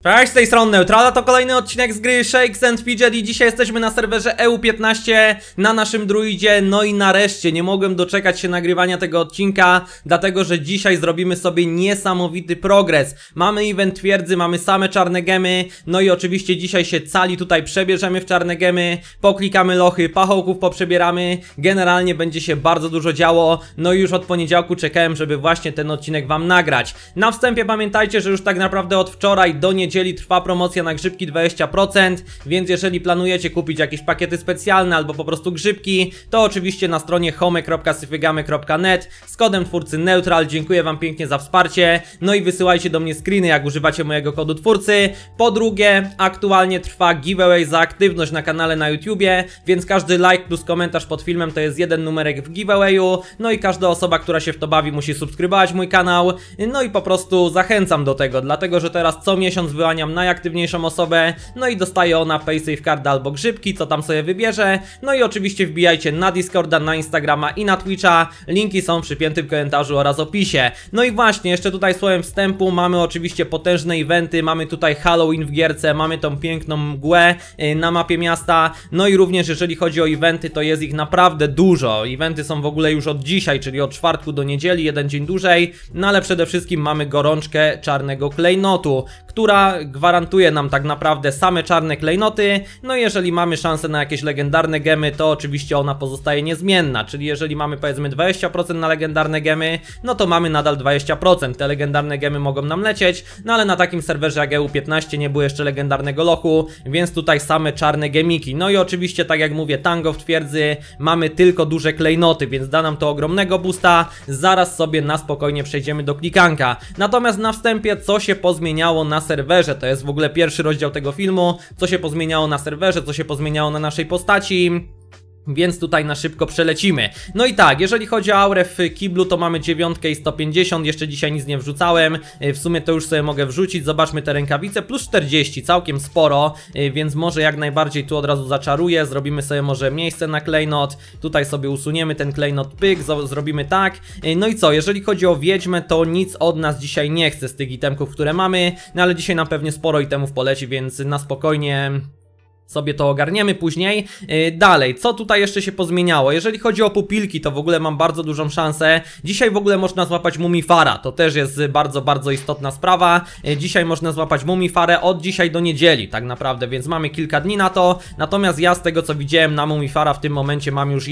Cześć, z tej strony Neutrala, to kolejny odcinek z gry Shakes and Fidget i dzisiaj jesteśmy na serwerze EU15 na naszym druidzie. No i nareszcie nie mogłem doczekać się nagrywania tego odcinka, dlatego że dzisiaj zrobimy sobie niesamowity progres. Mamy event twierdzy, mamy same czarne gemy, no i oczywiście dzisiaj się cali tutaj przebierzemy w czarne gemy, poklikamy lochy, pachołków poprzebieramy, generalnie będzie się bardzo dużo działo. No i już od poniedziałku czekałem, żeby właśnie ten odcinek wam nagrać. Na wstępie pamiętajcie, że już tak naprawdę od wczoraj do niedzieli trwa promocja na grzybki 20%, więc jeżeli planujecie kupić jakieś pakiety specjalne albo po prostu grzybki, to oczywiście na stronie home.syfygamy.net z kodem twórcy Neutral. Dziękuję wam pięknie za wsparcie, no i wysyłajcie do mnie screeny, jak używacie mojego kodu twórcy. Po drugie, aktualnie trwa giveaway za aktywność na kanale na YouTubie, więc każdy like plus komentarz pod filmem to jest jeden numerek w giveawayu, no i każda osoba, która się w to bawi, musi subskrybować mój kanał, no i po prostu zachęcam do tego, dlatego że teraz co miesiąc wyłaniam najaktywniejszą osobę, no i dostaje ona PaySafeCarda albo grzybki, co tam sobie wybierze. No i oczywiście wbijajcie na Discorda, na Instagrama i na Twitcha, linki są w przypiętym komentarzu oraz opisie. No i właśnie, jeszcze tutaj słowem wstępu, mamy oczywiście potężne eventy, mamy tutaj Halloween w gierce, mamy tą piękną mgłę na mapie miasta, no i również jeżeli chodzi o eventy, to jest ich naprawdę dużo. Eventy są w ogóle już od dzisiaj, czyli od czwartku do niedzieli, jeden dzień dłużej, no ale przede wszystkim mamy gorączkę czarnego klejnotu, która gwarantuje nam tak naprawdę same czarne klejnoty. No i jeżeli mamy szansę na jakieś legendarne gemy, to oczywiście ona pozostaje niezmienna, czyli jeżeli mamy powiedzmy 20% na legendarne gemy, no to mamy nadal 20%, te legendarne gemy mogą nam lecieć, no ale na takim serwerze jak EU15 nie było jeszcze legendarnego lochu, więc tutaj same czarne gemiki. No i oczywiście tak jak mówię, tango w twierdzy, mamy tylko duże klejnoty, więc da nam to ogromnego boosta, zaraz sobie na spokojnie przejdziemy do klikanka. Natomiast na wstępie, co się pozmieniało na serwerze, to jest w ogóle pierwszy rozdział tego filmu, co się pozmieniało na serwerze, co się pozmieniało na naszej postaci, więc tutaj na szybko przelecimy. No i tak, jeżeli chodzi o aurę w kiblu, to mamy 9 i 150, jeszcze dzisiaj nic nie wrzucałem, w sumie to już sobie mogę wrzucić, zobaczmy te rękawice, plus 40, całkiem sporo, więc może jak najbardziej tu od razu zaczaruję, zrobimy sobie może miejsce na klejnot, tutaj sobie usuniemy ten klejnot, pyk, zrobimy tak. No i co, jeżeli chodzi o wiedźmę, to nic od nas dzisiaj nie chce z tych itemków, które mamy, no ale dzisiaj nam pewnie sporo itemów poleci, więc na spokojnie sobie to ogarniemy później. Dalej, co tutaj jeszcze się pozmieniało? Jeżeli chodzi o pupilki, to w ogóle mam bardzo dużą szansę. Dzisiaj w ogóle można złapać Mumifara, to też jest bardzo istotna sprawa. Dzisiaj można złapać Mumifarę od dzisiaj do niedzieli tak naprawdę, więc mamy kilka dni na to. Natomiast ja z tego co widziałem na Mumifara w tym momencie mam już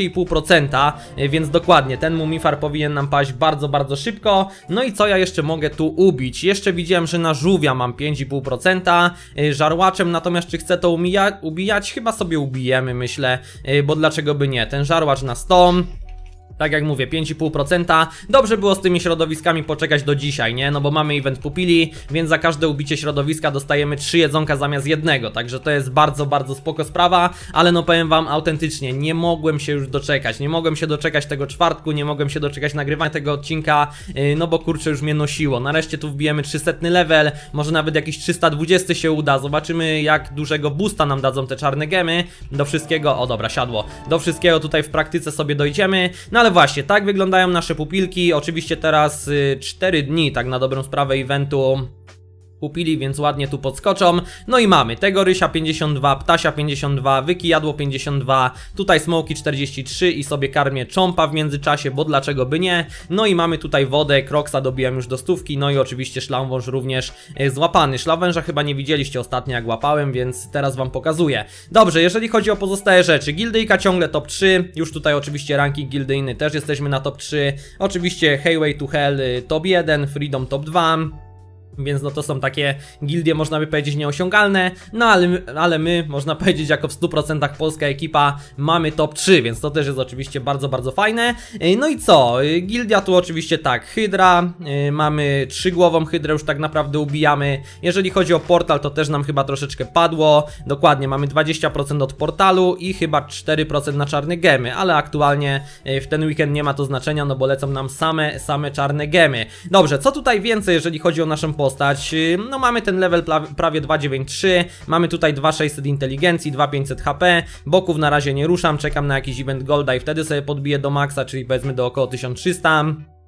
11,5%, więc dokładnie ten Mumifar powinien nam paść bardzo szybko. No i co ja jeszcze mogę tu ubić? Jeszcze widziałem, że na żółwia mam 5,5%, żarłaczem, natomiast czy chcę to ubijać? Chyba sobie ubijemy, myślę, bo dlaczego by nie? Ten żarłacz na 100. Tak jak mówię, 5,5%. Dobrze było z tymi środowiskami poczekać do dzisiaj, nie? No bo mamy event pupili, więc za każde ubicie środowiska dostajemy 3 jedzonka zamiast jednego. Także to jest bardzo spoko sprawa. Ale no powiem wam autentycznie, nie mogłem się już doczekać. Nie mogłem się doczekać tego czwartku, nie mogłem się doczekać nagrywania tego odcinka. No bo kurczę, już mnie nosiło. Nareszcie tu wbijemy 300 level, może nawet jakiś 320 się uda. Zobaczymy jak dużego boosta nam dadzą te czarne gemy. Do wszystkiego, o dobra, siadło. Do wszystkiego tutaj w praktyce sobie dojdziemy. No ale właśnie, tak wyglądają nasze pupilki. Oczywiście teraz 4 dni, tak na dobrą sprawę, eventu pupili, więc ładnie tu podskoczą. No i mamy tego rysia 52, ptasia 52, wykijadło 52, tutaj smoki 43 i sobie karmię czompa w międzyczasie, bo dlaczego by nie. No i mamy tutaj wodę, kroksa dobiłem już do 100, no i oczywiście szlamwąż również złapany. Szlawęża chyba nie widzieliście ostatnio jak łapałem, więc teraz wam pokazuję. Dobrze, jeżeli chodzi o pozostałe rzeczy, gildyjka ciągle top 3, już tutaj oczywiście ranking gildyjny też jesteśmy na top 3, oczywiście Highway to Hell top 1, Freedom top 2. Więc no to są takie gildie, można by powiedzieć, nieosiągalne. No ale my, można powiedzieć, jako w 100% polska ekipa mamy top 3, więc to też jest oczywiście bardzo fajne. No i co? Gildia tu oczywiście tak, hydra, mamy 3-głową hydrę, już tak naprawdę ubijamy. Jeżeli chodzi o portal, to też nam chyba troszeczkę padło. Dokładnie, mamy 20% od portalu i chyba 4% na czarne gemy, ale aktualnie w ten weekend nie ma to znaczenia, no bo lecą nam same czarne gemy. Dobrze, co tutaj więcej, jeżeli chodzi o naszą postać? No mamy ten level prawie 293, mamy tutaj 2600 inteligencji, 2500 HP, boków na razie nie ruszam, czekam na jakiś event golda i wtedy sobie podbiję do maksa, czyli powiedzmy do około 1300.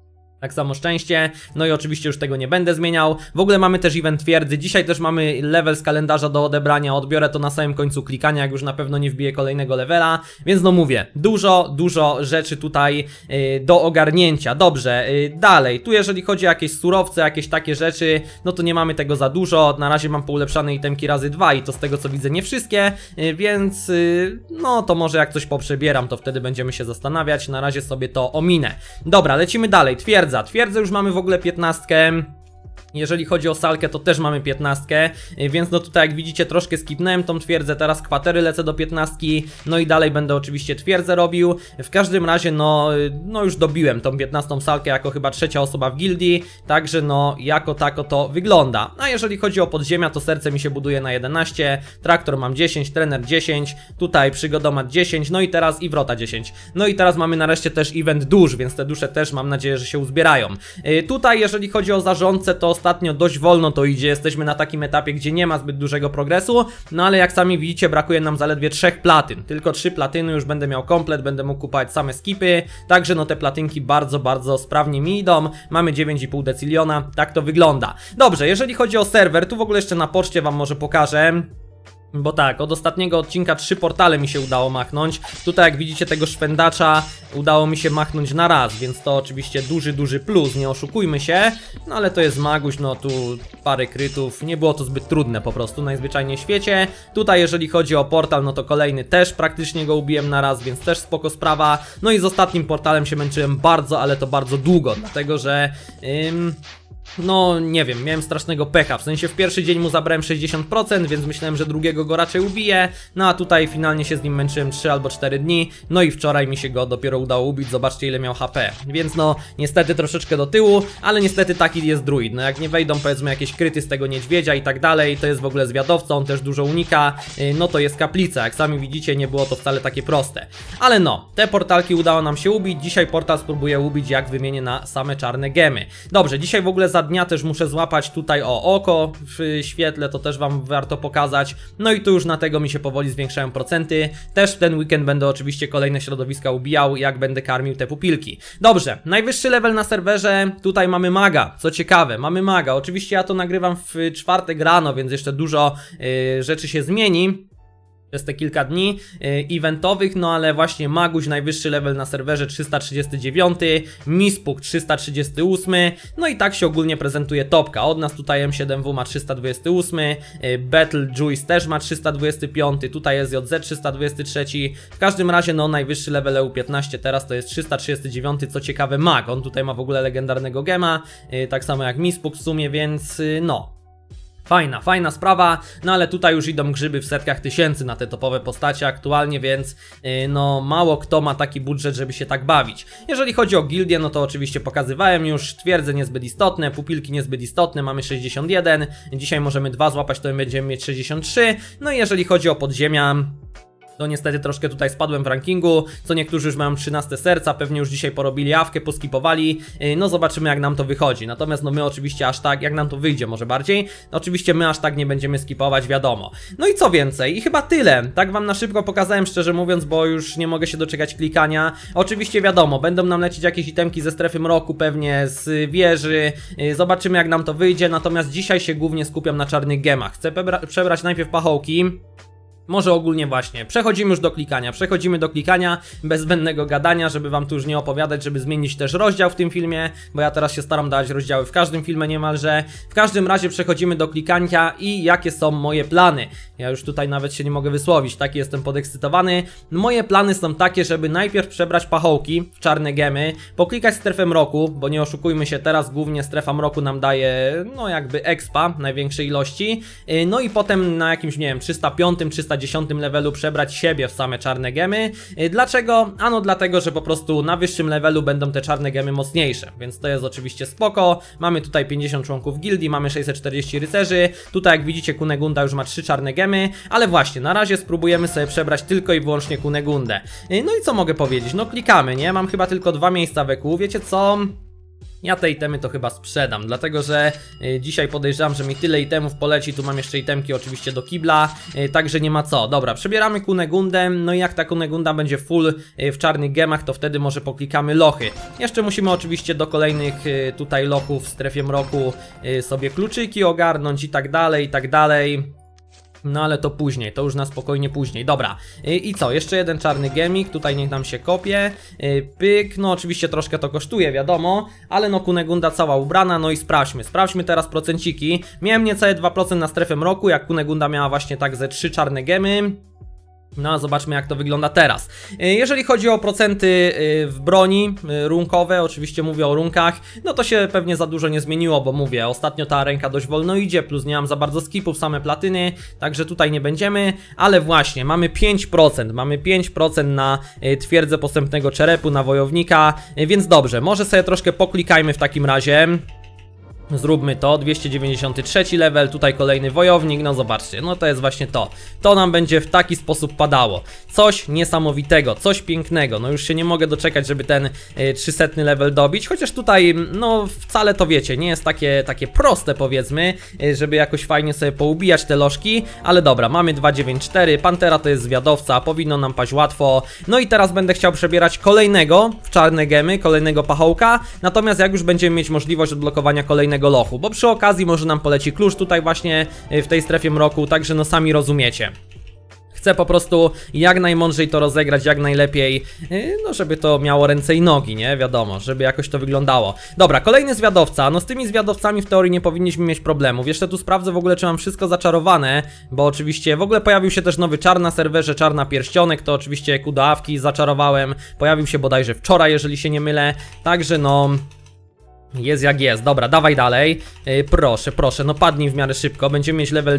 Tak samo szczęście, no i oczywiście już tego nie będę zmieniał. W ogóle mamy też event twierdzy, dzisiaj też mamy level z kalendarza do odebrania, odbiorę to na samym końcu klikania, jak już na pewno nie wbiję kolejnego levela, więc no mówię, dużo rzeczy tutaj do ogarnięcia. Dobrze, dalej, tu jeżeli chodzi o jakieś surowce, jakieś takie rzeczy, no to nie mamy tego za dużo, na razie mam poulepszane itemki razy 2 i to z tego co widzę nie wszystkie, więc no to może jak coś poprzebieram, to wtedy będziemy się zastanawiać, na razie sobie to ominę. Dobra, lecimy dalej, Twierdzę już mamy w ogóle 15. Jeżeli chodzi o salkę, to też mamy 15, więc no tutaj jak widzicie troszkę skipnąłem tą twierdzę, teraz kwatery lecę do 15, no i dalej będę oczywiście twierdzę robił. W każdym razie no już dobiłem tą 15 salkę jako chyba trzecia osoba w gildii, także no jako tako to wygląda. A jeżeli chodzi o podziemia, to serce mi się buduje na 11, traktor mam 10, trener 10, tutaj przygodomat 10, no i teraz i wrota 10. No i teraz mamy nareszcie też event dusz, więc te dusze też mam nadzieję, że się uzbierają. Tutaj jeżeli chodzi o zarządcę, to ostatnio dość wolno to idzie, jesteśmy na takim etapie, gdzie nie ma zbyt dużego progresu, no ale jak sami widzicie, brakuje nam zaledwie 3 platyn, tylko 3 platyny, już będę miał komplet, będę mógł kupować same skipy, także no te platynki bardzo sprawnie mi idą, mamy 9,5 deciliona, tak to wygląda. Dobrze, jeżeli chodzi o serwer, tu w ogóle jeszcze na poczcie wam może pokażę. Bo tak, od ostatniego odcinka 3 portale mi się udało machnąć. Tutaj jak widzicie tego szwendacza udało mi się machnąć na raz, więc to oczywiście duży plus, nie oszukujmy się. No ale to jest Maguś, no tu parę krytów, nie było to zbyt trudne po prostu, najzwyczajniej w świecie. Tutaj jeżeli chodzi o portal, no to kolejny też praktycznie go ubiłem na raz, więc też spoko sprawa. No i z ostatnim portalem się męczyłem bardzo, ale to bardzo długo, dlatego że... no nie wiem, miałem strasznego pecha, w sensie w pierwszy dzień mu zabrałem 60%, więc myślałem, że drugiego go raczej ubiję. No a tutaj finalnie się z nim męczyłem 3 albo 4 dni, no i wczoraj mi się go dopiero udało ubić, zobaczcie ile miał HP. Więc no niestety troszeczkę do tyłu, ale niestety taki jest druid, no jak nie wejdą powiedzmy jakieś kryty z tego niedźwiedzia i tak dalej, to jest w ogóle zwiadowca, on też dużo unika, no to jest kaplica, jak sami widzicie nie było to wcale takie proste. Ale no, te portalki udało nam się ubić, dzisiaj portal spróbuję ubić jak wymienię na same czarne gemy. Dobrze, dzisiaj w ogóle za dnia też muszę złapać tutaj oko w świetle, to też wam warto pokazać. No i tu już na tego mi się powoli zwiększają procenty. Też w ten weekend będę oczywiście kolejne środowiska ubijał, jak będę karmił te pupilki. Dobrze, najwyższy level na serwerze, tutaj mamy maga, co ciekawe, mamy maga. Oczywiście ja to nagrywam w czwartek rano, więc jeszcze dużo rzeczy się zmieni przez te kilka dni eventowych, no ale właśnie Maguś najwyższy level na serwerze 339, Mispuk 338, no i tak się ogólnie prezentuje topka. Od nas tutaj M7W ma 328, Battle Juice też ma 325, tutaj jest JZ 323, w każdym razie no najwyższy level EU15 teraz to jest 339, co ciekawe Mag, on tutaj ma w ogóle legendarnego gema, tak samo jak Mispuk w sumie, więc no... Fajna sprawa, no ale tutaj już idą grzyby w setkach tysięcy na te topowe postacie aktualnie, więc no mało kto ma taki budżet, żeby się tak bawić. Jeżeli chodzi o gildię, no to oczywiście pokazywałem już, twierdze niezbyt istotne, pupilki niezbyt istotne, mamy 61, dzisiaj możemy 2 złapać, to będziemy mieć 63, no i jeżeli chodzi o podziemia... to niestety troszkę tutaj spadłem w rankingu, co niektórzy już mają 13 serca, pewnie już dzisiaj porobili awkę, poskipowali, no zobaczymy jak nam to wychodzi. Natomiast no my oczywiście aż tak, jak nam to wyjdzie może bardziej, oczywiście my aż tak nie będziemy skipować, wiadomo. No i co więcej, i chyba tyle, tak wam na szybko pokazałem szczerze mówiąc, bo już nie mogę się doczekać klikania. Oczywiście wiadomo, będą nam lecieć jakieś itemki ze strefy mroku, pewnie z wieży, zobaczymy jak nam to wyjdzie, natomiast dzisiaj się głównie skupiam na czarnych gemach. Chcę przebrać najpierw pachołki. Może ogólnie właśnie, przechodzimy do klikania, bez zbędnego gadania, żeby wam tu już nie opowiadać, żeby zmienić też rozdział w tym filmie, bo ja teraz się staram dawać rozdziały w każdym filmie niemalże. W każdym razie przechodzimy do klikania i jakie są moje plany. Ja już tutaj nawet się nie mogę wysłowić, taki jestem podekscytowany. Moje plany są takie, żeby najpierw przebrać pachołki w czarne gemy, poklikać strefę mroku, bo nie oszukujmy się, teraz głównie strefa mroku nam daje, no jakby expa największej ilości, no i potem na jakimś, nie wiem, 305, 310 levelu przebrać siebie w same czarne gemy. Dlaczego? Ano dlatego, że po prostu na wyższym levelu będą te czarne gemy mocniejsze, więc to jest oczywiście spoko. Mamy tutaj 50 członków gildii, mamy 640 rycerzy, tutaj jak widzicie Kunegunda już ma 3 czarne gemy, ale właśnie, na razie spróbujemy sobie przebrać tylko i wyłącznie Kunegundę. No i co mogę powiedzieć? No klikamy, nie? Mam chyba tylko 2 miejsca w EQ, wiecie co? Ja te itemy to chyba sprzedam, dlatego że dzisiaj podejrzewam, że mi tyle itemów poleci. Tu mam jeszcze itemki oczywiście do kibla, także nie ma co. Dobra, przebieramy Kunegundę, no i jak ta Kunegunda będzie full w czarnych gemach, to wtedy może poklikamy lochy. Jeszcze musimy oczywiście do kolejnych tutaj lochów w strefie mroku sobie kluczyki ogarnąć i tak dalej, i tak dalej. No ale to później, to już na spokojnie później. Dobra, i co? Jeszcze jeden czarny gemik, tutaj niech nam się kopie. Pyk, no oczywiście troszkę to kosztuje, wiadomo, ale no Kunegunda cała ubrana, no i sprawdźmy teraz procenciki. Miałem niecałe 2% na strefę mroku, jak Kunegunda miała właśnie tak ze 3 czarne gemy. No a zobaczmy jak to wygląda teraz. Jeżeli chodzi o procenty w broni runkowe, oczywiście mówię o runkach, no to się pewnie za dużo nie zmieniło, bo mówię, ostatnio ta ręka dość wolno idzie, plus nie mam za bardzo skipów, same platyny, także tutaj nie będziemy, ale właśnie, mamy 5% na twierdzę postępnego czerepu, na wojownika, więc dobrze, może sobie troszkę poklikajmy w takim razie. Zróbmy to, 293 level, tutaj kolejny wojownik, no zobaczcie, no to jest właśnie to. To nam będzie w taki sposób padało. Coś niesamowitego, coś pięknego, no już się nie mogę doczekać, żeby ten 300 level dobić, chociaż tutaj, no wcale to wiecie, nie jest takie proste powiedzmy, żeby jakoś fajnie sobie poubijać te lożki, ale dobra, mamy 294, Pantera to jest zwiadowca, powinno nam paść łatwo. No i teraz będę chciał przebierać kolejnego w czarne gemy, kolejnego pachołka, natomiast jak już będziemy mieć możliwość odblokowania kolejnego lochu, bo przy okazji może nam poleci klucz tutaj właśnie w tej strefie mroku, także no sami rozumiecie. Chcę po prostu jak najmądrzej to rozegrać, jak najlepiej, no żeby to miało ręce i nogi, nie? Wiadomo, żeby jakoś to wyglądało. Dobra, kolejny zwiadowca, no z tymi zwiadowcami w teorii nie powinniśmy mieć problemów. Jeszcze tu sprawdzę w ogóle, czy mam wszystko zaczarowane, bo oczywiście w ogóle pojawił się też nowy czar na serwerze, czarna pierścionek, to oczywiście kudoawki zaczarowałem, pojawił się bodajże wczoraj, jeżeli się nie mylę, także no... Jest jak jest, dobra, dawaj dalej. Proszę, no padnij w miarę szybko. Będziemy mieć level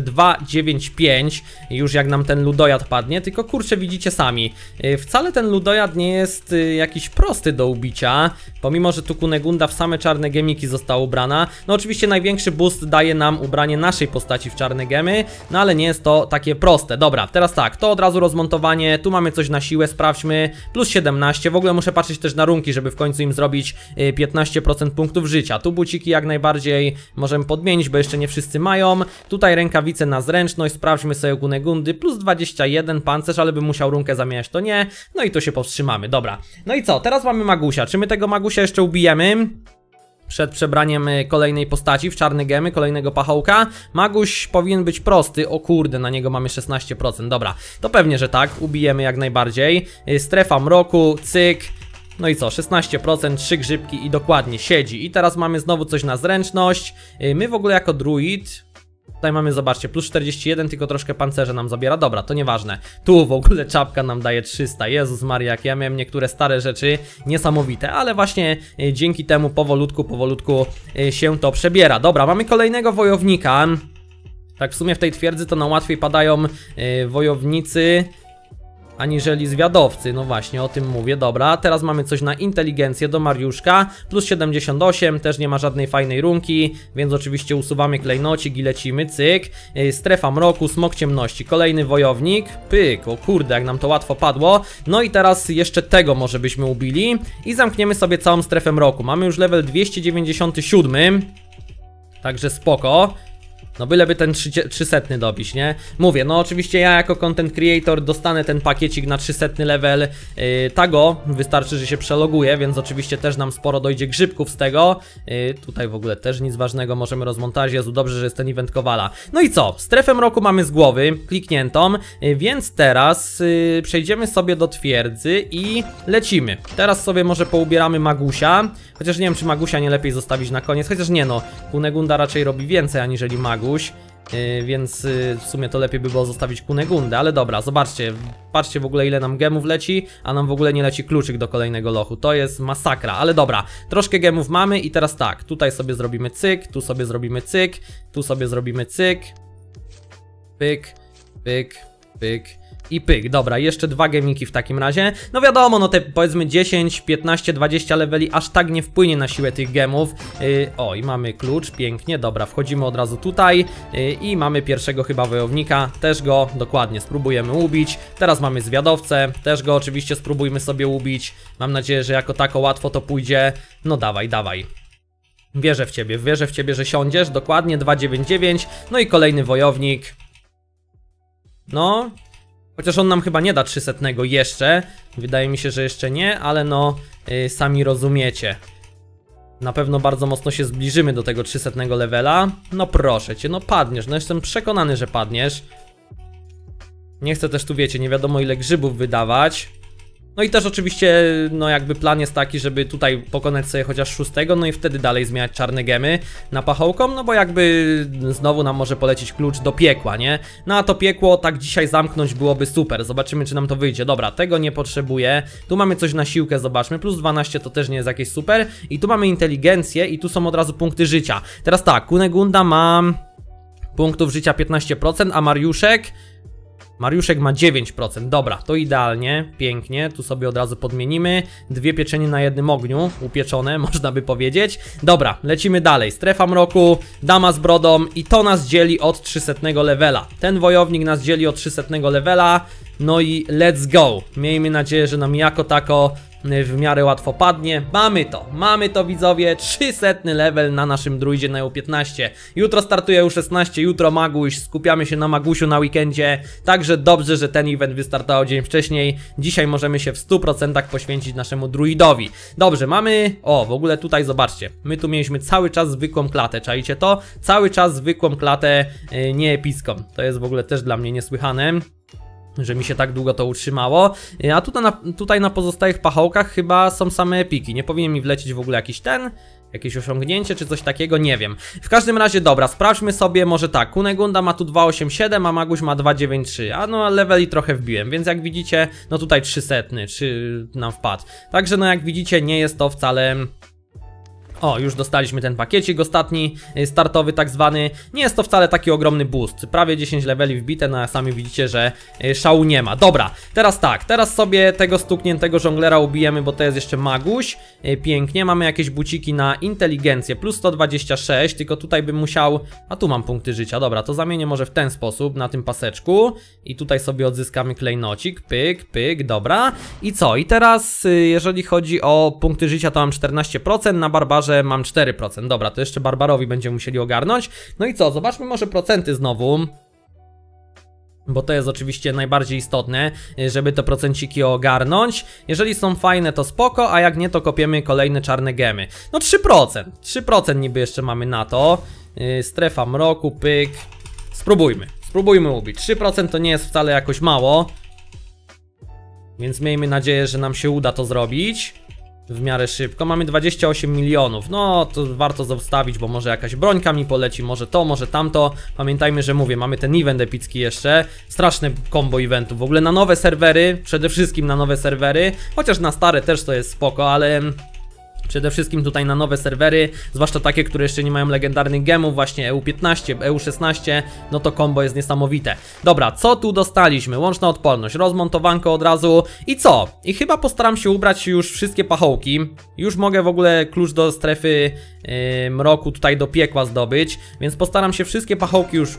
295 już jak nam ten ludojad padnie. Tylko kurczę, widzicie sami, wcale ten ludojad nie jest jakiś prosty do ubicia. Pomimo, że tu Kunegunda w same czarne gemiki została ubrana. No oczywiście największy boost daje nam ubranie naszej postaci w czarne gemy, no ale nie jest to takie proste. Dobra, teraz tak, to od razu rozmontowanie. Tu mamy coś na siłę, sprawdźmy. Plus 17, w ogóle muszę patrzeć też na runki, żeby w końcu im zrobić 15% punktów życia. Tu buciki jak najbardziej możemy podmienić, bo jeszcze nie wszyscy mają. Tutaj rękawice na zręczność, sprawdźmy sobie Kunegundy, plus 21 pancerz, ale bym musiał runkę zamieniać, to nie. No i to się powstrzymamy, dobra. No i co, teraz mamy Magusia, czy my tego Magusia jeszcze ubijemy? Przed przebraniem kolejnej postaci w czarne gemy, kolejnego pachołka. Maguś powinien być prosty, o kurde, na niego mamy 16%, dobra. To pewnie, że tak, ubijemy jak najbardziej. Strefa mroku, cyk. No i co, 16%, 3 grzybki i dokładnie siedzi. I teraz mamy znowu coś na zręczność. My w ogóle jako druid... Tutaj mamy, zobaczcie, plus 41, tylko troszkę pancerze nam zabiera. Dobra, to nieważne. Tu w ogóle czapka nam daje 300. Jezus Maria, jak ja miałem niektóre stare rzeczy niesamowite, ale właśnie dzięki temu powolutku się to przebiera. Dobra, mamy kolejnego wojownika. Tak w sumie w tej twierdzy to nam łatwiej padają wojownicy aniżeli zwiadowcy, no właśnie o tym mówię. Dobra, teraz mamy coś na inteligencję do Mariuszka, plus 78, też nie ma żadnej fajnej runki, więc oczywiście usuwamy klejnocik i lecimy, cyk. Strefa mroku, smok ciemności, kolejny wojownik, pyk, o kurde, jak nam to łatwo padło. No i teraz jeszcze tego może byśmy ubili i zamkniemy sobie całą strefę mroku. Mamy już level 297, także spoko. No byleby ten 300 dobić, nie? Mówię, no oczywiście ja jako content creator dostanę ten pakiecik na 300 level Tago, wystarczy, że się przeloguję, więc oczywiście też nam sporo dojdzie grzybków z tego. Tutaj w ogóle też nic ważnego, możemy rozmontować. Jezu, dobrze, że jest ten event Kowala. No i co? Strefę mroku mamy z głowy, klikniętą, więc teraz przejdziemy sobie do twierdzy i lecimy. Teraz sobie może poubieramy Magusia, chociaż nie wiem, czy Magusia nie lepiej zostawić na koniec, chociaż nie no, Kunegunda raczej robi więcej aniżeli Maguś. Więc w sumie to lepiej by było zostawić Kunegundę, ale dobra, zobaczcie, patrzcie w ogóle ile nam gemów leci, a nam w ogóle nie leci kluczyk do kolejnego lochu, to jest masakra, ale dobra, troszkę gemów mamy i teraz tak, tutaj sobie zrobimy cyk, tu sobie zrobimy cyk, tu sobie zrobimy cyk, pyk, pyk, pyk i pyk, dobra, jeszcze 2 gemiki w takim razie. No wiadomo, no te powiedzmy 10, 15, 20 leveli aż tak nie wpłynie na siłę tych gemów. O, i mamy klucz, pięknie, dobra, wchodzimy od razu tutaj i mamy pierwszego chyba wojownika, też go dokładnie spróbujemy ubić. Teraz mamy zwiadowcę, też go oczywiście spróbujmy sobie ubić. Mam nadzieję, że jako tako łatwo to pójdzie. No dawaj, dawaj. Wierzę w ciebie, że siądziesz. Dokładnie 299. No i kolejny wojownik. No. Chociaż on nam chyba nie da 300 jeszcze. Wydaje mi się, że jeszcze nie, ale no sami rozumiecie. Na pewno bardzo mocno się zbliżymy do tego 300 levela. No proszę cię, no padniesz. No jestem przekonany, że padniesz. Nie chcę też tu, wiecie, nie wiadomo ile grzybów wydawać. No i też oczywiście, no jakby plan jest taki, żeby tutaj pokonać sobie chociaż 6, no i wtedy dalej zmieniać czarne gemy na pachołkom, no bo jakby znowu nam może polecieć klucz do piekła, nie? No a to piekło tak dzisiaj zamknąć byłoby super, zobaczymy czy nam to wyjdzie. Dobra, tego nie potrzebuję, tu mamy coś na siłkę, zobaczmy, plus 12 to też nie jest jakieś super i tu mamy inteligencję i tu są od razu punkty życia. Teraz tak, Kunegunda ma punktów życia 15%, a Mariuszek ma 9%, dobra, to idealnie, pięknie, tu sobie od razu podmienimy. 2 pieczenie na jednym ogniu, upieczone, można by powiedzieć. Dobra, lecimy dalej, strefa mroku, dama z brodą i to nas dzieli od 300 levela. Ten wojownik nas dzieli od 300 levela, no i let's go. Miejmy nadzieję, że nam jako tako w miarę łatwo padnie. Mamy to widzowie, 300 level na naszym druidzie na EU15. Jutro startuje EU16, jutro Maguś, skupiamy się na Magusiu na weekendzie. Także dobrze, że ten event wystartował dzień wcześniej. Dzisiaj możemy się w 100% poświęcić naszemu druidowi. Dobrze, mamy, o w ogóle tutaj zobaczcie, my tu mieliśmy cały czas zwykłą klatę, czaicie to? Cały czas zwykłą klatę, nie epicką. To jest w ogóle też dla mnie niesłychane, że mi się tak długo to utrzymało. A tutaj na pozostałych pachołkach chyba są same epiki. Nie powinien mi wlecieć w ogóle jakieś osiągnięcie czy coś takiego, nie wiem. W każdym razie dobra, sprawdźmy sobie może tak. Kunegunda ma tu 287, a Maguś ma 293. A no leveli trochę wbiłem, więc jak widzicie, no tutaj 300 nam wpadł. Także no jak widzicie, nie jest to wcale... O, już dostaliśmy ten pakiecik ostatni, startowy tak zwany. Nie jest to wcale taki ogromny boost. Prawie 10 leveli wbite, no a sami widzicie, że szału nie ma. Dobra, teraz tak, teraz sobie tego stukniętego żonglera ubijemy, bo to jest jeszcze Maguś. Pięknie, mamy jakieś buciki na inteligencję, plus 126, tylko tutaj bym musiał... A tu mam punkty życia, dobra, to zamienię może w ten sposób, na tym paseczku. I tutaj sobie odzyskamy klejnocik, pyk, pyk, dobra. I co? I teraz, jeżeli chodzi o punkty życia, to mam 14%, na barbarze mam 4%. Dobra, to jeszcze barbarowi będziemy musieli ogarnąć. No i co? Zobaczmy może procenty znowu, bo to jest oczywiście najbardziej istotne, żeby te procenciki ogarnąć. Jeżeli są fajne, to spoko, a jak nie, to kopiemy kolejne czarne gemy. No 3%. 3% niby jeszcze mamy na to. Strefa mroku, pyk. Spróbujmy ubić. 3% to nie jest wcale jakoś mało, więc miejmy nadzieję, że nam się uda to zrobić w miarę szybko. Mamy 28 milionów. No to warto zostawić, bo może jakaś brońka mi poleci, może to, może tamto. Pamiętajmy, że mówię, mamy ten event epicki jeszcze. Straszne combo eventów. W ogóle na nowe serwery, przede wszystkim na nowe serwery. Chociaż na stare też to jest spoko, ale... Przede wszystkim tutaj na nowe serwery, zwłaszcza takie, które jeszcze nie mają legendarnych gemów, właśnie EU15, EU16, no to combo jest niesamowite. Dobra, co tu dostaliśmy? Łączna odporność, rozmontowanko od razu i co? I chyba postaram się ubrać już wszystkie pachołki. Już mogę w ogóle klucz do strefy mroku tutaj do piekła zdobyć, więc postaram się wszystkie pachołki już...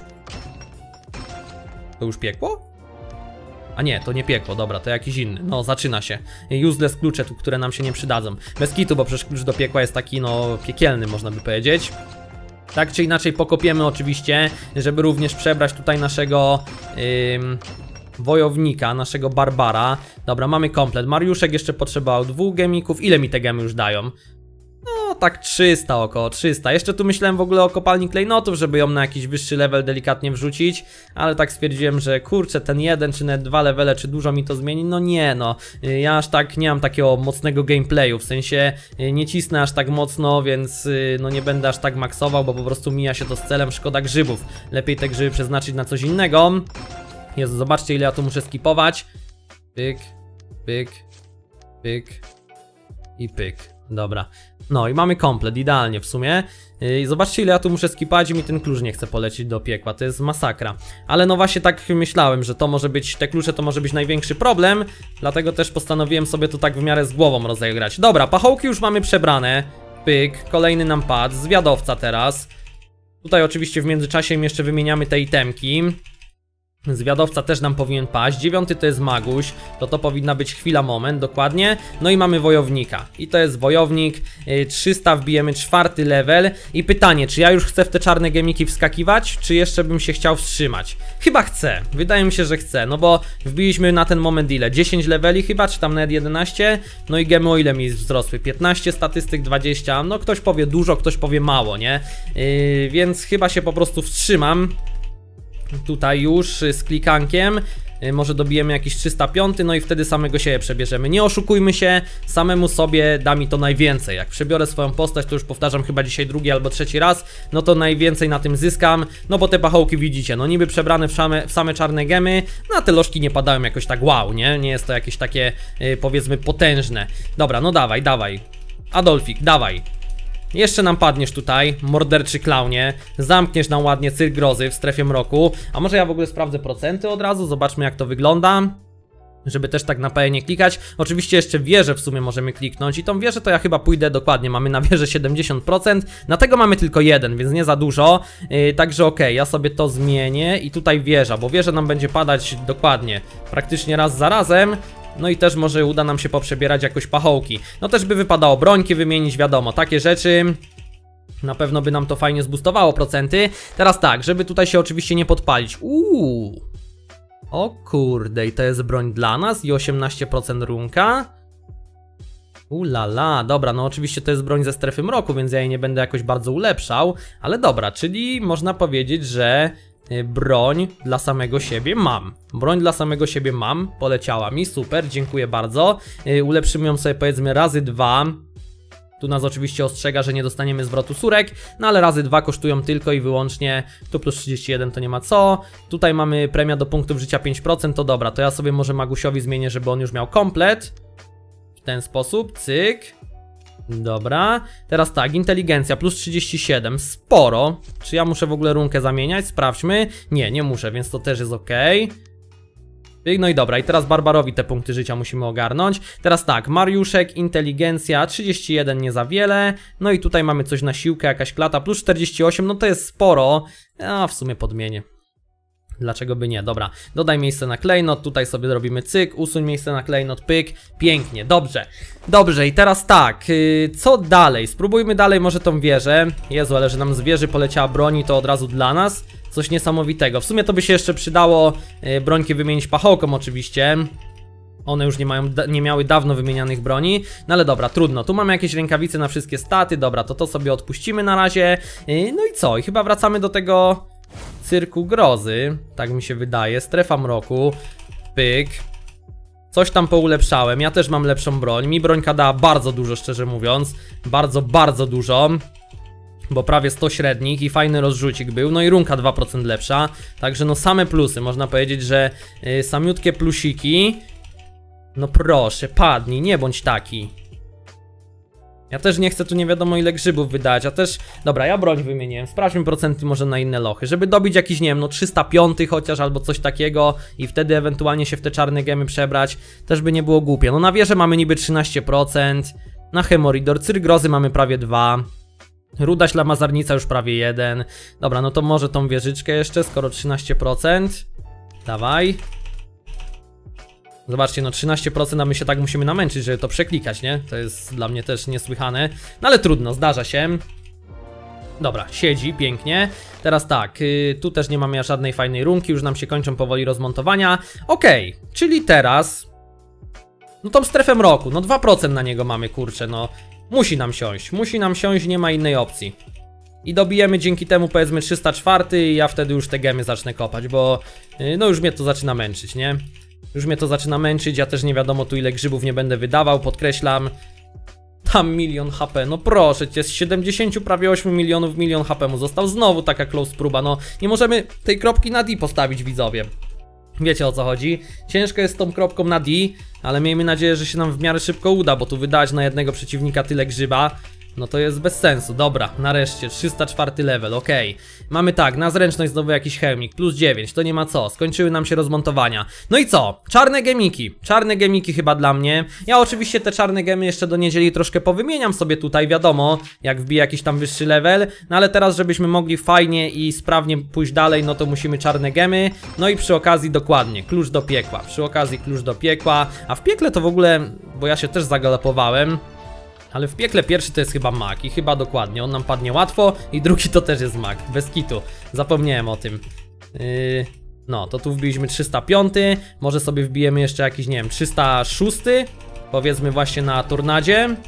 To już piekło? A nie, to nie piekło, dobra, to jakiś inny. No, zaczyna się. Useless klucze tu, które nam się nie przydadzą. Bez kitu, bo przecież klucz do piekła jest taki, no, piekielny, można by powiedzieć. Tak czy inaczej pokopiemy oczywiście, żeby również przebrać tutaj naszego wojownika, naszego barbara. Dobra, mamy komplet. Mariuszek jeszcze potrzebował 2 gemików. Ile mi te gemy już dają? No tak 300, około 300. Jeszcze tu myślałem w ogóle o kopalni klejnotów, żeby ją na jakiś wyższy level delikatnie wrzucić, ale tak stwierdziłem, że kurczę, ten 1 czy nawet 2 levele, czy dużo mi to zmieni? No nie, no. Ja aż tak nie mam takiego mocnego gameplayu, w sensie nie cisnę aż tak mocno, więc no nie będę aż tak maksował, bo po prostu mija się to z celem, szkoda grzybów. Lepiej te grzyby przeznaczyć na coś innego. Jezu, zobaczcie, ile ja tu muszę skipować. Pyk, pyk, pyk i pyk. Dobra. No i mamy komplet, idealnie w sumie. Zobaczcie, ile ja tu muszę skipać i mi ten klucz nie chce polecieć do piekła, to jest masakra. Ale no właśnie tak myślałem, że to może być, te klucze to może być największy problem. Dlatego też postanowiłem sobie to tak w miarę z głową rozegrać. Dobra, pachołki już mamy przebrane. Pyk, kolejny nam padł, zwiadowca teraz. Tutaj oczywiście w międzyczasie im jeszcze wymieniamy te itemki. Zwiadowca też nam powinien paść. 9 to jest Maguś, to powinna być chwila, moment, dokładnie. No i mamy Wojownika. I to jest Wojownik. 300 wbijemy 4. level. I pytanie, czy ja już chcę w te czarne gemiki wskakiwać, czy jeszcze bym się chciał wstrzymać? Chyba chcę. Wydaje mi się, że chcę. No bo wbiliśmy na ten moment ile? 10 leveli chyba, czy tam nawet 11? No i gemy o ile mi wzrosły? 15 statystyk, 20. No ktoś powie dużo, ktoś powie mało, nie? Więc chyba się po prostu wstrzymam. Tutaj już z klikankiem. Może dobijemy jakiś 305, no i wtedy samego siebie przebierzemy. Nie oszukujmy się, samemu sobie da mi to najwięcej. Jak przebiorę swoją postać, to już powtarzam chyba dzisiaj drugi albo trzeci raz, no to najwięcej na tym zyskam. No bo te pachołki widzicie, no niby przebrane w same czarne gemy, no a te lożki nie padają jakoś tak wow, nie? Nie jest to jakieś takie powiedzmy potężne. Dobra, no dawaj, dawaj Adolfik, dawaj. Jeszcze nam padniesz tutaj, morderczy klaunie. Zamkniesz nam ładnie cyrk grozy w strefie mroku. A może ja w ogóle sprawdzę procenty od razu, zobaczmy jak to wygląda, żeby też tak na PE nie klikać. Oczywiście jeszcze wieżę w sumie możemy kliknąć. I tą wieżę to ja chyba pójdę dokładnie. Mamy na wieżę 70%. Na tego mamy tylko 1, więc nie za dużo. Także okej, ja sobie to zmienię. I tutaj wieża, bo wieża nam będzie padać dokładnie praktycznie raz za razem. No i też może uda nam się poprzebierać jakoś pachołki. No też by wypadało brońki wymienić, wiadomo, takie rzeczy. Na pewno by nam to fajnie zboostowało procenty. Teraz tak, żeby tutaj się oczywiście nie podpalić. O kurde, i to jest broń dla nas i 18% runka. Lala, dobra, no oczywiście to jest broń ze strefy mroku, więc ja jej nie będę jakoś bardzo ulepszał. Ale dobra, czyli można powiedzieć, że broń dla samego siebie mam. Broń dla samego siebie mam, poleciała mi, super, dziękuję bardzo. Ulepszymy ją sobie powiedzmy razy 2. Tu nas oczywiście ostrzega, że nie dostaniemy zwrotu surek, no ale razy 2 kosztują tylko i wyłącznie, tu plus 31 to nie ma co. Tutaj mamy premia do punktów życia 5%, to dobra, to ja sobie może Magusiowi zmienię, żeby on już miał komplet. W ten sposób, cyk. Dobra, teraz tak, inteligencja plus 37, sporo. Czy ja muszę w ogóle runkę zamieniać? Sprawdźmy. Nie, nie muszę, więc to też jest ok. No i dobra, i teraz Barbarowi te punkty życia musimy ogarnąć. Teraz tak, Mariuszek, inteligencja 31, nie za wiele. No i tutaj mamy coś na siłkę, jakaś klata plus 48, no to jest sporo. A w sumie podmienię. Dlaczego by nie? Dobra, dodaj miejsce na klejnot, tutaj sobie robimy cyk, usuń miejsce na klejnot, pyk, pięknie, dobrze. Dobrze, i teraz tak, co dalej? Spróbujmy dalej może tą wieżę. Jezu, ale że nam z wieży poleciała broni, to od razu dla nas coś niesamowitego. W sumie to by się jeszcze przydało brońki wymienić pachołkom oczywiście. One już nie miały dawno wymienianych broni. No ale dobra, trudno. Tu mamy jakieś rękawice na wszystkie staty. Dobra, to sobie odpuścimy na razie. No i co? I chyba wracamy do tego cyrku grozy. Tak mi się wydaje. Strefa mroku. Pyk. Coś tam poulepszałem. Ja też mam lepszą broń. Mi brońka dała bardzo dużo, szczerze mówiąc. Bardzo, bardzo dużo. Bo prawie 100 średnich i fajny rozrzucik był. No i runka 2% lepsza. Także no same plusy. Można powiedzieć, że samiutkie plusiki. No proszę, padnij, nie bądź taki. Ja też nie chcę tu nie wiadomo ile grzybów wydać, a też... Dobra, ja broń wymieniłem, sprawdźmy procenty może na inne lochy, żeby dobić jakiś, nie wiem, no 305 chociaż albo coś takiego i wtedy ewentualnie się w te czarne gemy przebrać, też by nie było głupie. No na wieżę mamy niby 13%, na Hemoridor, cyrk grozy mamy prawie 2%. Ruda ślamazarnica już prawie 1. Dobra, no to może tą wieżyczkę jeszcze, skoro 13%. Dawaj. Zobaczcie, no 13%, a my się tak musimy namęczyć, żeby to przeklikać, nie? To jest dla mnie też niesłychane. No ale trudno, zdarza się. Dobra, siedzi, pięknie. Teraz tak, tu też nie mamy żadnej fajnej runki, już nam się kończą powoli rozmontowania. Okej, czyli teraz... No tą strefę mroku, no 2% na niego mamy, kurczę, no... Musi nam siąść, nie ma innej opcji. I dobijemy dzięki temu powiedzmy 304 i ja wtedy już te gemy zacznę kopać, bo no już mnie to zaczyna męczyć, nie? Już mnie to zaczyna męczyć, ja też nie wiadomo tu ile grzybów nie będę wydawał, podkreślam. Tam 1 000 000 HP, no proszę cię, z 70 prawie 8 milionów 1 000 000 HP mu został, znowu taka close próba, no nie możemy tej kropki na D postawić, widzowie. Wiecie o co chodzi, ciężko jest z tą kropką na D, ale miejmy nadzieję, że się nam w miarę szybko uda, bo tu wydać na jednego przeciwnika tyle grzyba, No to jest bez sensu, dobra, nareszcie, 304 level, okej. Mamy tak, na zręczność znowu jakiś chemik, plus 9, to nie ma co, skończyły nam się rozmontowania. No i co? Czarne gemiki chyba dla mnie. Ja oczywiście te czarne gemy jeszcze do niedzieli troszkę powymieniam sobie tutaj, wiadomo, jak wbiję jakiś tam wyższy level. No ale teraz, żebyśmy mogli fajnie i sprawnie pójść dalej, no to musimy czarne gemy. No i przy okazji dokładnie, klucz do piekła, przy okazji klucz do piekła. A w piekle to w ogóle, bo ja się też zagalopowałem, ale w piekle pierwszy to jest chyba mag i chyba dokładnie, on nam padnie łatwo i drugi to też jest mag, bez kitu, zapomniałem o tym. No, to tu wbiliśmy 305, może sobie wbijemy jeszcze jakiś, nie wiem, 306, powiedzmy właśnie na tornadzie.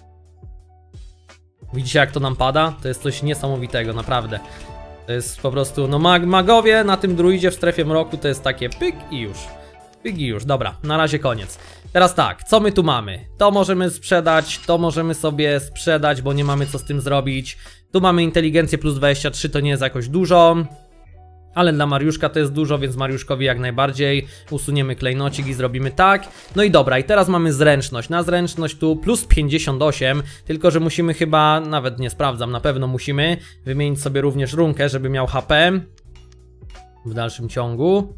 Widzicie jak to nam pada? To jest coś niesamowitego, naprawdę. To jest po prostu, no magowie na tym druidzie w strefie mroku to jest takie pyk i już. Pyk i już, dobra, na razie koniec. Teraz tak, co my tu mamy? To możemy sprzedać, to możemy sobie sprzedać, bo nie mamy co z tym zrobić. Tu mamy inteligencję plus 23, to nie jest jakoś dużo, ale dla Mariuszka to jest dużo, więc Mariuszkowi jak najbardziej usuniemy klejnocik i zrobimy tak. No i dobra, i teraz mamy zręczność. Na zręczność tu plus 58, tylko że musimy chyba, nawet nie sprawdzam, na pewno musimy wymienić sobie również runkę, żeby miał HP w dalszym ciągu.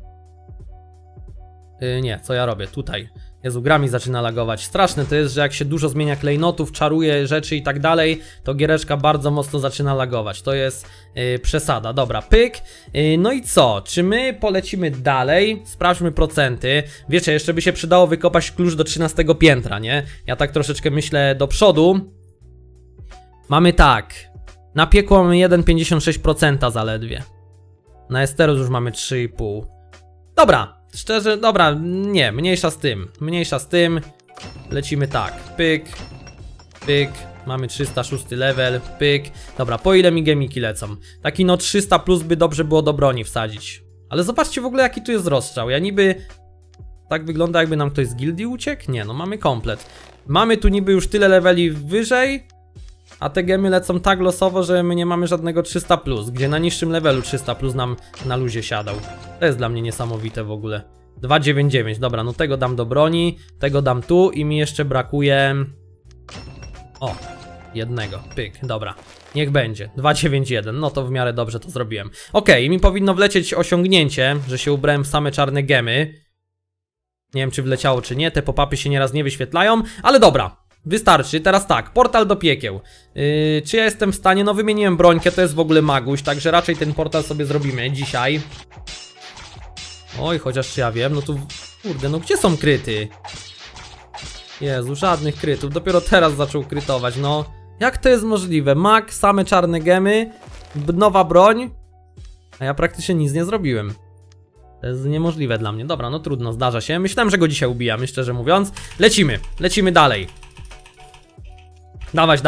Nie, co ja robię? Tutaj. Jezu, gra mi zaczyna lagować. Straszne to jest, że jak się dużo zmienia klejnotów, czaruje rzeczy i tak dalej, to giereczka bardzo mocno zaczyna lagować. To jest przesada. Dobra, pyk. No i co? Czy my polecimy dalej? Sprawdźmy procenty. Wiecie, jeszcze by się przydało wykopać klucz do 13 piętra, nie? Ja tak troszeczkę myślę do przodu. Mamy tak. Na piekło mamy 1,56% zaledwie. Na Esteros już mamy 3,5. Dobra. Szczerze, dobra, nie, mniejsza z tym, lecimy tak, pyk, pyk, mamy 306 level, pyk, dobra, po ile mi gemiki lecą? Taki no 300 plus by dobrze było do broni wsadzić, ale zobaczcie w ogóle jaki tu jest rozstrzał, ja niby, tak wygląda jakby nam ktoś z gildii uciekł, nie no mamy komplet, mamy tu niby już tyle leveli wyżej, a te gemy lecą tak losowo, że my nie mamy żadnego 300 plus, gdzie na niższym levelu 300 plus nam na luzie siadał. To jest dla mnie niesamowite w ogóle. 299, dobra, no tego dam do broni, tego dam tu i mi jeszcze brakuje... O, jednego, pyk, dobra. Niech będzie, 291, no to w miarę dobrze to zrobiłem. Okej, mi powinno wlecieć osiągnięcie, że się ubrałem w same czarne gemy. Nie wiem czy wleciało czy nie, te pop-upy się nieraz nie wyświetlają, ale dobra. Wystarczy, teraz tak, portal do piekieł. Czy ja jestem w stanie, no wymieniłem brońkę, to jest w ogóle maguś, także raczej ten portal sobie zrobimy dzisiaj. Oj, chociaż czy ja wiem, no tu, kurde, no gdzie są kryty? Jezu, żadnych krytów, dopiero teraz zaczął krytować, no. Jak to jest możliwe? Mag, same czarne gemy, nowa broń, a ja praktycznie nic nie zrobiłem. To jest niemożliwe dla mnie, dobra, no trudno, zdarza się. Myślałem, że go dzisiaj ubijamy, szczerze mówiąc. Lecimy dalej. Dawać.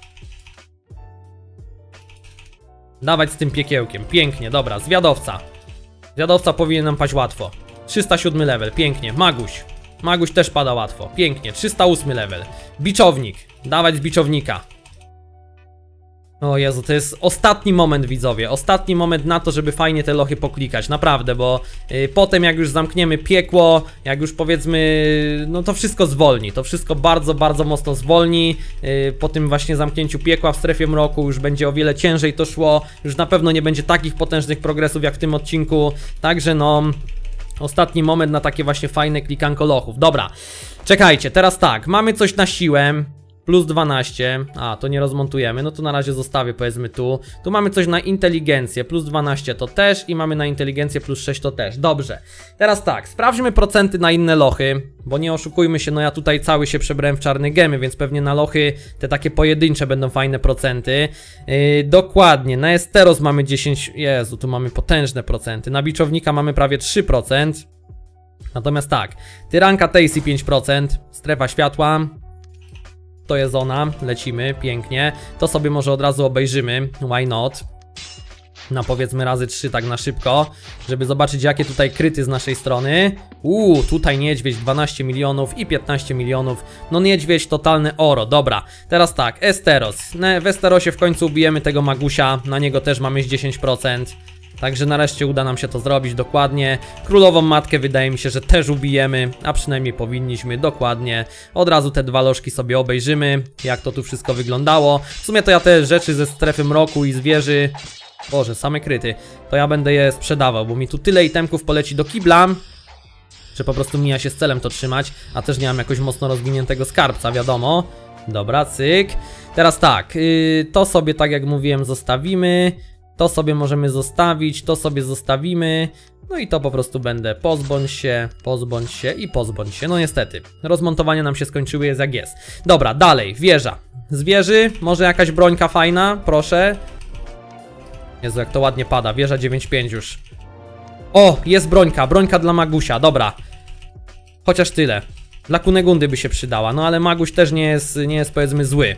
Dawać z tym piekiełkiem, pięknie, dobra, zwiadowca. Zwiadowca powinien nam paść łatwo. 307 level, pięknie, Maguś też pada łatwo, pięknie, 308 level. Biczownik, dawać z biczownika. O Jezu, to jest ostatni moment, widzowie, ostatni moment na to, żeby fajnie te lochy poklikać, naprawdę, bo potem jak już zamkniemy piekło, jak już powiedzmy, no to wszystko zwolni, to wszystko bardzo, bardzo mocno zwolni, po tym właśnie zamknięciu piekła w strefie mroku już będzie o wiele ciężej to szło, już na pewno nie będzie takich potężnych progresów jak w tym odcinku, także no, ostatni moment na takie właśnie fajne klikanko lochów. Dobra, czekajcie, teraz tak, mamy coś na siłę. Plus 12, a to nie rozmontujemy, no to na razie zostawię powiedzmy tu. Tu mamy coś na inteligencję, plus 12 to też i mamy na inteligencję plus 6 to też, dobrze. Teraz tak, sprawdźmy procenty na inne lochy, bo nie oszukujmy się, no ja tutaj cały się przebrałem w czarne gemy, więc pewnie na lochy te takie pojedyncze będą fajne procenty. Dokładnie, na Esteros mamy 10, Jezu, tu mamy potężne procenty, na biczownika mamy prawie 3%. Natomiast tak, tyranka Tacy 5%, strefa światła. To jest ona, lecimy, pięknie. To sobie może od razu obejrzymy, why not? Na powiedzmy razy 3 tak na szybko, żeby zobaczyć jakie tutaj kryty z naszej strony. Tutaj niedźwiedź 12 milionów i 15 milionów. No niedźwiedź totalne oro, dobra. Teraz tak, Esteros. W Esterosie w końcu ubijemy tego Magusia, na niego też mamy 10%. Także nareszcie uda nam się to zrobić dokładnie. Królową matkę wydaje mi się, że też ubijemy, a przynajmniej powinniśmy, dokładnie. Od razu te dwa lożki sobie obejrzymy, jak to tu wszystko wyglądało. W sumie to ja te rzeczy ze strefy mroku i z wieży, Boże, same kryty, to ja będę je sprzedawał, bo mi tu tyle itemków poleci do kibla, że po prostu mija się z celem to trzymać, a też nie mam jakoś mocno rozwiniętego skarbca, wiadomo. Dobra, cyk. Teraz tak, to sobie tak jak mówiłem zostawimy. To sobie możemy zostawić, to sobie zostawimy. No i to po prostu będę pozbądź się i pozbądź się. No niestety, rozmontowania nam się skończyły, jest jak jest. Dobra, dalej, wieża. Z wieży, może jakaś brońka fajna, proszę. Jezu, jak to ładnie pada, wieża 9.5 już. O, jest brońka dla Magusia, dobra. Chociaż tyle. Dla Kunegundy by się przydała, no ale Maguś też nie jest powiedzmy zły.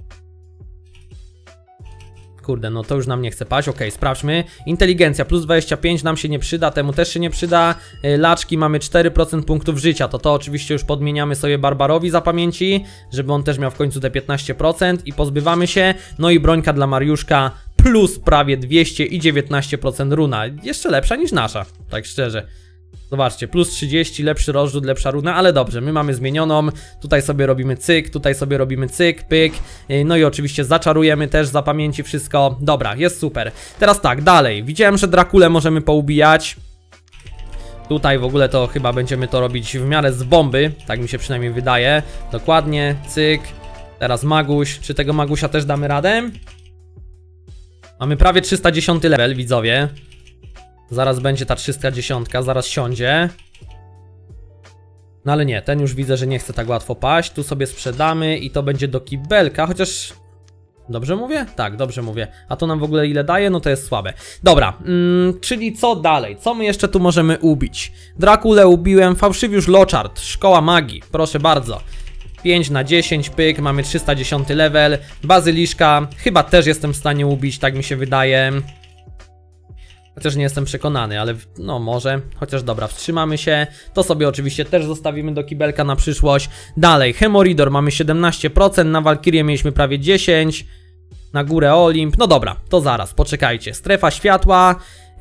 Kurde, no to już nam nie chce paść, okej, sprawdźmy. Inteligencja plus 25 nam się nie przyda, temu też się nie przyda. Laczki mamy 4% punktów życia, to oczywiście już podmieniamy sobie Barbarowi za pamięci, żeby on też miał w końcu te 15% i pozbywamy się. No i brońka dla Mariuszka plus prawie 200 i 19% runa. Jeszcze lepsza niż nasza, tak szczerze. Zobaczcie, plus 30, lepszy rozrzut, lepsza runa, ale dobrze, my mamy zmienioną. Tutaj sobie robimy cyk, tutaj sobie robimy cyk, pyk. No i oczywiście zaczarujemy też za pamięci wszystko. Dobra, jest super. Teraz tak, dalej. Widziałem, że Drakulę możemy poubijać. Tutaj w ogóle to chyba będziemy to robić w miarę z bomby, tak mi się przynajmniej wydaje. Dokładnie, cyk. Teraz Maguś, czy tego Magusia też damy radę? Mamy prawie 310 level, widzowie. Zaraz będzie ta 310, zaraz siądzie. No ale nie, ten już widzę, że nie chce tak łatwo paść. Tu sobie sprzedamy i to będzie do kibelka, chociaż... Dobrze mówię? Tak, dobrze mówię. A to nam w ogóle ile daje? No to jest słabe. Dobra, czyli co dalej? Co my jeszcze tu możemy ubić? Drakulę ubiłem, fałszywiusz Lochard, szkoła magii, proszę bardzo. 5 na 10, pyk, mamy 310 level. Bazyliszka, chyba też jestem w stanie ubić, tak mi się wydaje. Chociaż nie jestem przekonany, ale no może. Chociaż dobra, wstrzymamy się. To sobie oczywiście też zostawimy do kibelka na przyszłość. Dalej, Hemoridor mamy 17%, na Walkirię mieliśmy prawie 10%. Na górę Olimp, no dobra, to zaraz, poczekajcie. Strefa światła.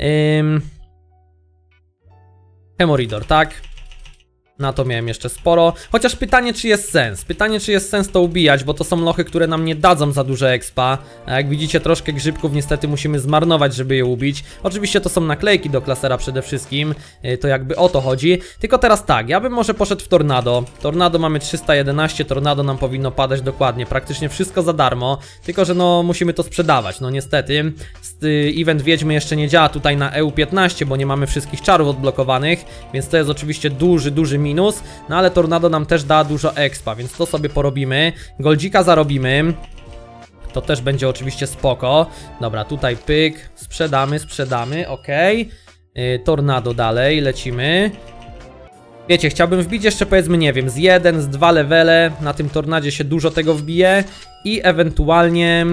Hemoridor, tak? Na to miałem jeszcze sporo. Chociaż pytanie, czy jest sens. Pytanie, czy jest sens to ubijać, bo to są lochy, które nam nie dadzą za dużo expa. A jak widzicie, troszkę grzybków niestety musimy zmarnować, żeby je ubić. Oczywiście to są naklejki do klasera przede wszystkim. To jakby o to chodzi. Tylko teraz tak, ja bym może poszedł w Tornado. Tornado mamy 311, Tornado nam powinno padać dokładnie. Praktycznie wszystko za darmo. Tylko, że no musimy to sprzedawać, no niestety. Event Wiedźmy jeszcze nie działa tutaj na EU15, bo nie mamy wszystkich czarów odblokowanych. Więc to jest oczywiście duży minus, no ale Tornado nam też da dużo expa, więc to sobie porobimy. Goldzika zarobimy. To też będzie oczywiście spoko. Dobra, tutaj pyk, sprzedamy, okej. Tornado dalej, lecimy. Wiecie, chciałbym wbić jeszcze powiedzmy, nie wiem, z 1, z 2 levele. Na tym Tornadzie się dużo tego wbije. I ewentualnie...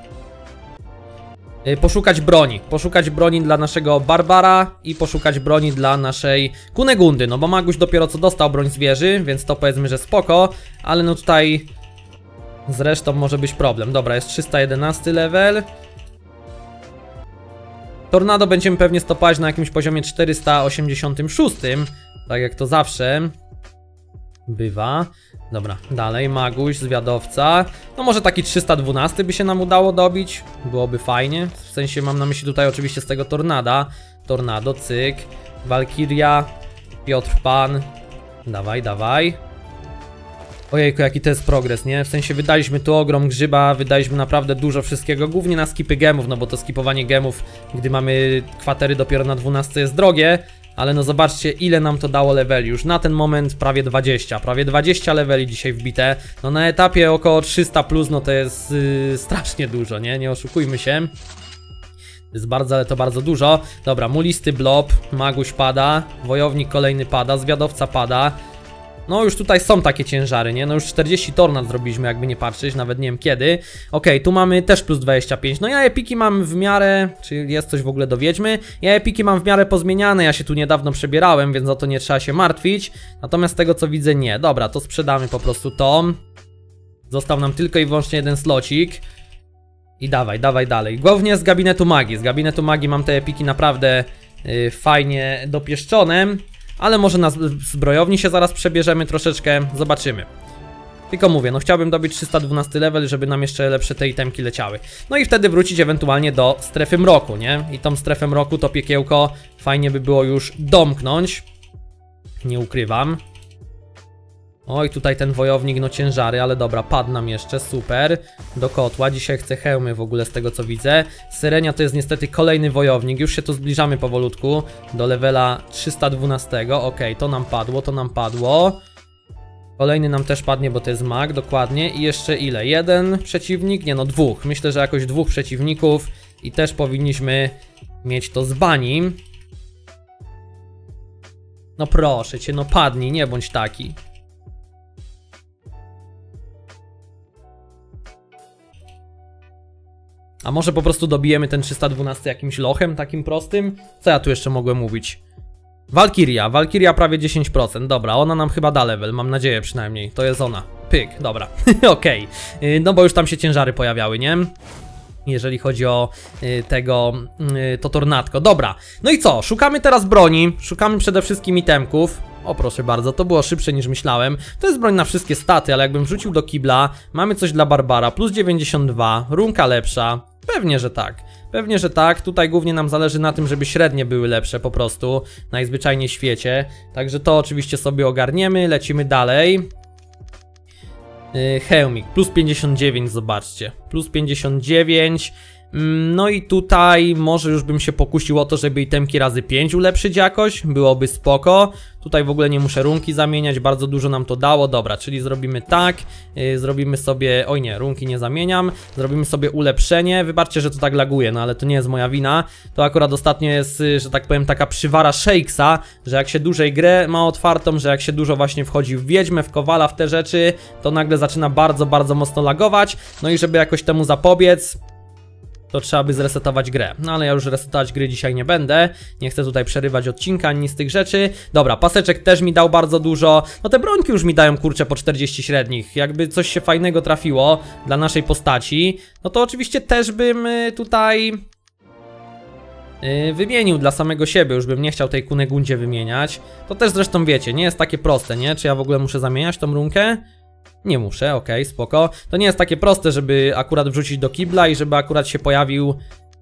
Poszukać broni dla naszego Barbara i poszukać broni dla naszej Kunegundy, no bo Maguś dopiero co dostał broń z wieży, więc to powiedzmy, że spoko, ale no tutaj z resztą może być problem. Dobra, jest 311 level. Tornado będziemy pewnie stopować na jakimś poziomie 486, tak jak to zawsze bywa. Dobra, dalej, Maguś, zwiadowca. No może taki 312 by się nam udało dobić. Byłoby fajnie. W sensie mam na myśli tutaj oczywiście z tego Tornada. Tornado, cyk. Walkiria. Piotr Pan. Dawaj. Ojejku, jaki to jest progres, nie? W sensie wydaliśmy tu ogrom grzyba, wydaliśmy naprawdę dużo wszystkiego. Głównie na skipy gemów, no bo to skipowanie gemów, gdy mamy kwatery dopiero na 12 jest drogie. Ale no zobaczcie, ile nam to dało leveli. Już na ten moment prawie 20 leveli dzisiaj wbite. No na etapie około 300 plus, no to jest strasznie dużo, nie? Nie oszukujmy się. To jest bardzo, ale to bardzo dużo. Dobra, mulisty blob, Maguś pada, wojownik kolejny pada, zwiadowca pada. No już tutaj są takie ciężary, nie? No już 40 tornad zrobiliśmy, jakby nie patrzeć, nawet nie wiem kiedy. Okej, tu mamy też plus 25. No ja epiki mam w miarę... Czy jest coś w ogóle do Wiedźmy? Ja epiki mam w miarę pozmieniane, ja się tu niedawno przebierałem, więc o to nie trzeba się martwić. Natomiast z tego co widzę nie. Dobra, to sprzedamy po prostu to. Został nam tylko i wyłącznie jeden slocik. I dawaj, dawaj dalej. Głównie z gabinetu magii. Z gabinetu magii mam te epiki naprawdę fajnie dopieszczone. Ale może na zbrojowni się zaraz przebierzemy troszeczkę. Zobaczymy. Tylko mówię, no chciałbym dobić 312 level, żeby nam jeszcze lepsze te itemki leciały. No i wtedy wrócić ewentualnie do strefy mroku, nie? I tą strefę mroku, to piekiełko fajnie by było już domknąć. Nie ukrywam. Oj, tutaj ten wojownik, no ciężary, ale dobra, padł nam jeszcze, super. Do kotła, dzisiaj chcę hełmy w ogóle z tego co widzę. Syrenia to jest niestety kolejny wojownik, już się tu zbliżamy powolutku do levela 312, okej, to nam padło, to nam padło. Kolejny nam też padnie, bo to jest mag, dokładnie. I jeszcze ile? Jeden przeciwnik? Nie no, dwóch. Myślę, że jakoś dwóch przeciwników i też powinniśmy mieć to z bani. No proszę cię, no padnij, nie bądź taki. A może po prostu dobijemy ten 312 jakimś lochem takim prostym? Co ja tu jeszcze mogłem mówić? Walkiria prawie 10%, dobra, ona nam chyba da level, mam nadzieję przynajmniej, to jest ona. Pyk, dobra, okej. No bo już tam się ciężary pojawiały, nie? Jeżeli chodzi o to tornadko, dobra. No i co, szukamy teraz broni, szukamy przede wszystkim itemków. O proszę bardzo, to było szybsze niż myślałem. To jest broń na wszystkie staty, ale jakbym wrzucił do kibla, mamy coś dla Barbara, plus 92, runka lepsza. Pewnie, że tak. Pewnie, że tak. Tutaj głównie nam zależy na tym, żeby średnie były lepsze po prostu. Najzwyczajniej w świecie. Także to oczywiście sobie ogarniemy. Lecimy dalej. Hełmik. Plus 59, zobaczcie. Plus 59. No i tutaj może już bym się pokusił o to, żeby itemki razy 5 ulepszyć jakoś. Byłoby spoko. Tutaj w ogóle nie muszę runki zamieniać, bardzo dużo nam to dało. Dobra, czyli zrobimy tak. Zrobimy sobie... Oj nie, runki nie zamieniam. Zrobimy sobie ulepszenie. Wybaczcie, że to tak laguje, no ale to nie jest moja wina. To akurat ostatnio jest, że tak powiem, taka przywara Shakesa, że jak się dłużej grę ma otwartą, że jak się dużo właśnie wchodzi w wiedźmę, w kowala, w te rzeczy, to nagle zaczyna bardzo, bardzo mocno lagować. No i żeby jakoś temu zapobiec, to trzeba by zresetować grę. No ale ja już resetować gry dzisiaj nie będę. Nie chcę tutaj przerywać odcinka ani z tych rzeczy. Dobra, paseczek też mi dał bardzo dużo. No te brońki już mi dają, kurczę, po 40 średnich. Jakby coś się fajnego trafiło dla naszej postaci, no to oczywiście też bym tutaj wymienił dla samego siebie. Już bym nie chciał tej Kunegundzie wymieniać. To też zresztą wiecie, nie jest takie proste, nie? Czy ja w ogóle muszę zamieniać tą runkę? Nie muszę, okej, spoko. To nie jest takie proste, żeby akurat wrzucić do kibla i żeby akurat się pojawił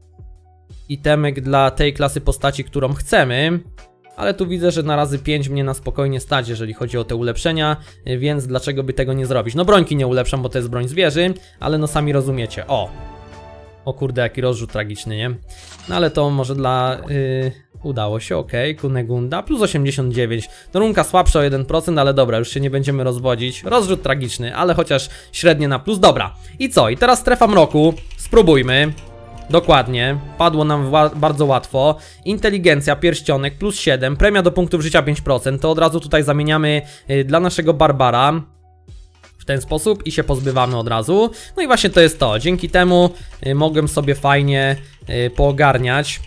itemek dla tej klasy postaci, którą chcemy. Ale tu widzę, że na razy 5 mnie na spokojnie stać, jeżeli chodzi o te ulepszenia, więc dlaczego by tego nie zrobić? No brońki nie ulepszam, bo to jest broń zwierzy, ale no sami rozumiecie. O kurde, jaki rozrzut tragiczny, nie? No ale to może dla... Udało się, okej, Kunegunda, plus 89. No runka słabsza o 1%, ale dobra, już się nie będziemy rozwodzić. Rozrzut tragiczny, ale chociaż średnie na plus. Dobra, i co? I teraz strefa mroku, spróbujmy. Dokładnie, padło nam bardzo łatwo. Inteligencja, pierścionek, plus 7, premia do punktów życia 5%. To od razu tutaj zamieniamy dla naszego Barbara w ten sposób i się pozbywamy od razu. No i właśnie to jest to, dzięki temu mogłem sobie fajnie poogarniać.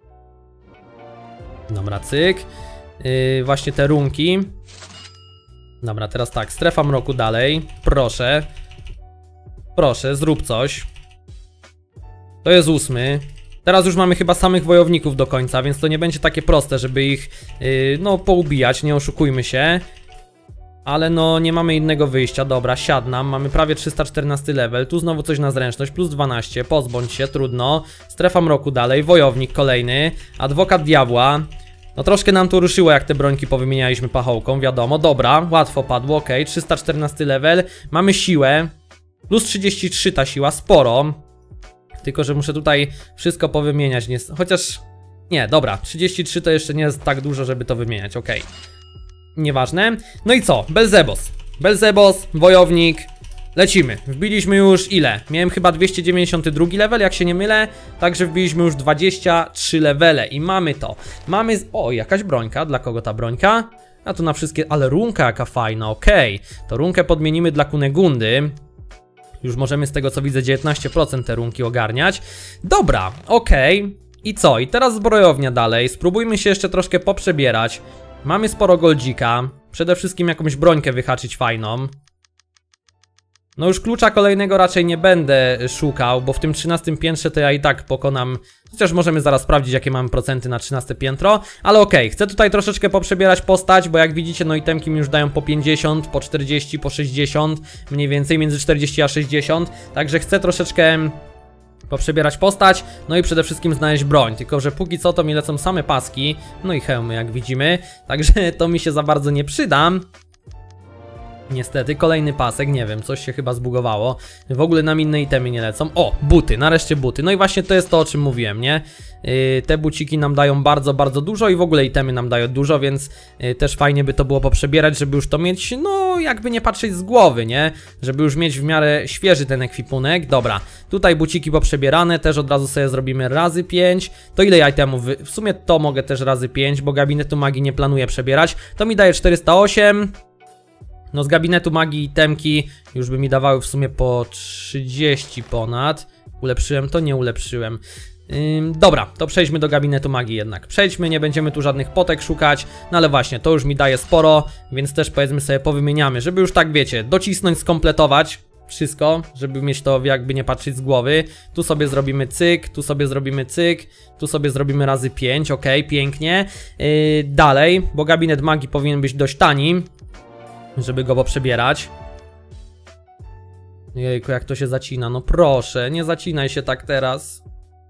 Dobra, cyk. Właśnie te runki. Dobra, teraz tak, strefa mroku dalej. Proszę. Proszę, zrób coś. To jest 8. Teraz już mamy chyba samych wojowników do końca, więc to nie będzie takie proste, żeby ich no poubijać, nie oszukujmy się. Ale no nie mamy innego wyjścia. Dobra, siadnam, mamy prawie 314 level. Tu znowu coś na zręczność, plus 12. Pozbądź się, trudno. Strefa mroku dalej, wojownik kolejny. Adwokat diabła. No troszkę nam tu ruszyło, jak te brońki powymienialiśmy pachołką, wiadomo. Dobra, łatwo padło, ok, 314 level. Mamy siłę, plus 33 ta siła, sporo. Tylko że muszę tutaj wszystko powymieniać, chociaż... Nie, dobra, 33 to jeszcze nie jest tak dużo, żeby to wymieniać, ok. Nieważne. No i co? Belzebos. Belzebos, wojownik. Lecimy. Wbiliśmy już ile? Miałem chyba 292 level, jak się nie mylę. Także wbiliśmy już 23 levele i mamy to. Mamy... O, jakaś brońka. Dla kogo ta brońka? A tu na wszystkie... Ale runka jaka fajna, okej. To runkę podmienimy dla Kunegundy. Już możemy z tego co widzę 19% te runki ogarniać. Dobra, okej. I co? I teraz zbrojownia dalej. Spróbujmy się jeszcze troszkę poprzebierać. Mamy sporo goldzika. Przede wszystkim jakąś brońkę wyhaczyć fajną. No już klucza kolejnego raczej nie będę szukał, bo w tym 13 piętrze to ja i tak pokonam. Chociaż możemy zaraz sprawdzić, jakie mamy procenty na 13 piętro. Ale okej, chcę tutaj troszeczkę poprzebierać postać, bo jak widzicie, no itemki mi już dają po 50, po 40, po 60. Mniej więcej między 40 a 60. Także chcę troszeczkę poprzebierać postać, no i przede wszystkim znaleźć broń. Tylko że póki co to mi lecą same paski, no i hełmy jak widzimy. Także to mi się za bardzo nie przyda. Niestety, kolejny pasek, nie wiem, coś się chyba zbugowało. W ogóle nam inne itemy nie lecą. O, buty, nareszcie buty. No i właśnie to jest to, o czym mówiłem, nie? Te buciki nam dają bardzo, bardzo dużo i w ogóle itemy nam dają dużo, więc też fajnie by to było poprzebierać, żeby już to mieć, no jakby nie patrzeć z głowy, nie? Żeby już mieć w miarę świeży ten ekwipunek. Dobra, tutaj buciki poprzebierane, też od razu sobie zrobimy razy 5. To ile itemów? W sumie to mogę też razy 5, bo gabinetu magii nie planuję przebierać. To mi daje 408. No z gabinetu magii itemki już by mi dawały w sumie po 30 ponad. Ulepszyłem to? Nie ulepszyłem. Dobra, to przejdźmy do gabinetu magii jednak. Przejdźmy, nie będziemy tu żadnych potek szukać. No ale właśnie, to już mi daje sporo, więc też powiedzmy sobie powymieniamy, żeby już tak wiecie, docisnąć, skompletować wszystko, żeby mieć to jakby nie patrzeć z głowy. Tu sobie zrobimy cyk, tu sobie zrobimy cyk, tu sobie zrobimy razy 5, ok, pięknie. Dalej, bo gabinet magii powinien być dość tani, żeby go poprzebierać. Jejku, jak to się zacina, no proszę, nie zacinaj się tak teraz.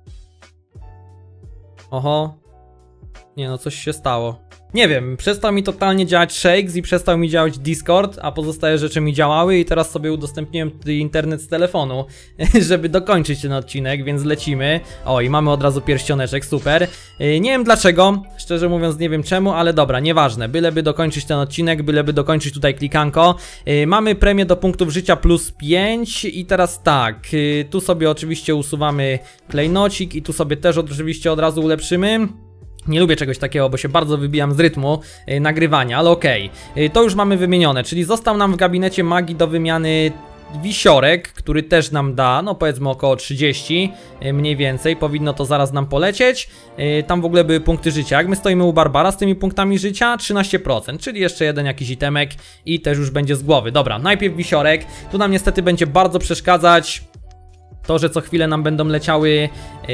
Oho. Nie no, coś się stało. Nie wiem, przestał mi totalnie działać Shakes i przestał mi działać Discord, a pozostałe rzeczy mi działały i teraz sobie udostępniłem internet z telefonu, żeby dokończyć ten odcinek, więc lecimy. O, i mamy od razu pierścioneczek, super. Nie wiem dlaczego, szczerze mówiąc nie wiem czemu, ale dobra, nieważne. Byleby dokończyć ten odcinek, byleby dokończyć tutaj klikanko. Mamy premię do punktów życia plus 5 i teraz tak, tu sobie oczywiście usuwamy klejnocik i tu sobie też oczywiście od razu ulepszymy. Nie lubię czegoś takiego, bo się bardzo wybijam z rytmu nagrywania, ale okej. To już mamy wymienione, czyli został nam w gabinecie magii do wymiany wisiorek, który też nam da, no powiedzmy około 30 mniej więcej, powinno to zaraz nam polecieć. Tam w ogóle były punkty życia, jak my stoimy u Barbara z tymi punktami życia, 13%, czyli jeszcze jeden jakiś itemek i też już będzie z głowy. Dobra, najpierw wisiorek, tu nam niestety będzie bardzo przeszkadzać to, że co chwilę nam będą leciały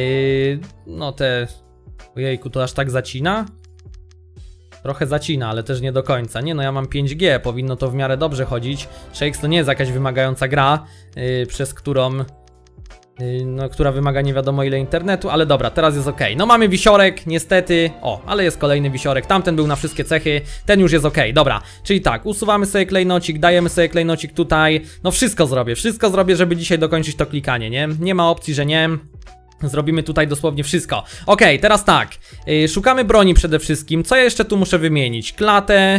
no te... Ojejku, to aż tak zacina? Trochę zacina, ale też nie do końca. Nie no, ja mam 5G, powinno to w miarę dobrze chodzić. Shakes to nie jest jakaś wymagająca gra, przez którą... no, która wymaga nie wiadomo ile internetu, ale dobra, teraz jest ok. No mamy wisiorek, niestety. O, ale jest kolejny wisiorek, tamten był na wszystkie cechy, ten już jest ok, dobra. Czyli tak, usuwamy sobie klejnocik, dajemy sobie klejnocik tutaj. No wszystko zrobię, żeby dzisiaj dokończyć to klikanie, nie? Nie ma opcji, że nie. Zrobimy tutaj dosłownie wszystko. Ok, teraz tak, szukamy broni przede wszystkim. Co ja jeszcze tu muszę wymienić? Klatę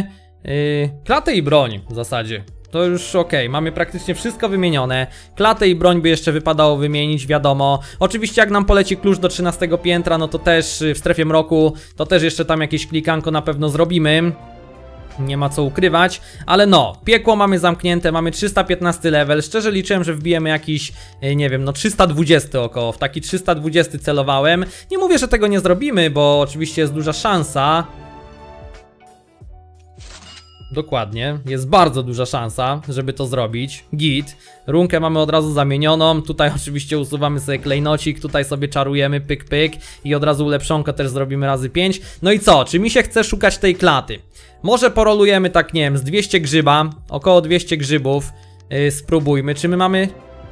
i broń w zasadzie. To już ok, mamy praktycznie wszystko wymienione. Klatę i broń by jeszcze wypadało wymienić, wiadomo. Oczywiście jak nam poleci klucz do 13 piętra, no to też w strefie mroku, to też jeszcze tam jakieś klikanko na pewno zrobimy. Nie ma co ukrywać, ale no, piekło mamy zamknięte, mamy 315 level, szczerze liczyłem, że wbijemy jakiś, nie wiem, no 320 około, w taki 320 celowałem. Nie mówię, że tego nie zrobimy, bo oczywiście jest duża szansa. Dokładnie, jest bardzo duża szansa, żeby to zrobić. Git, runkę mamy od razu zamienioną, tutaj oczywiście usuwamy sobie klejnocik, tutaj sobie czarujemy, pyk pyk i od razu ulepszonko też zrobimy razy 5. No i co, czy mi się chce szukać tej klaty? Może porolujemy tak, nie wiem, z 200 grzyba, około 200 grzybów, spróbujmy, czy my mamy...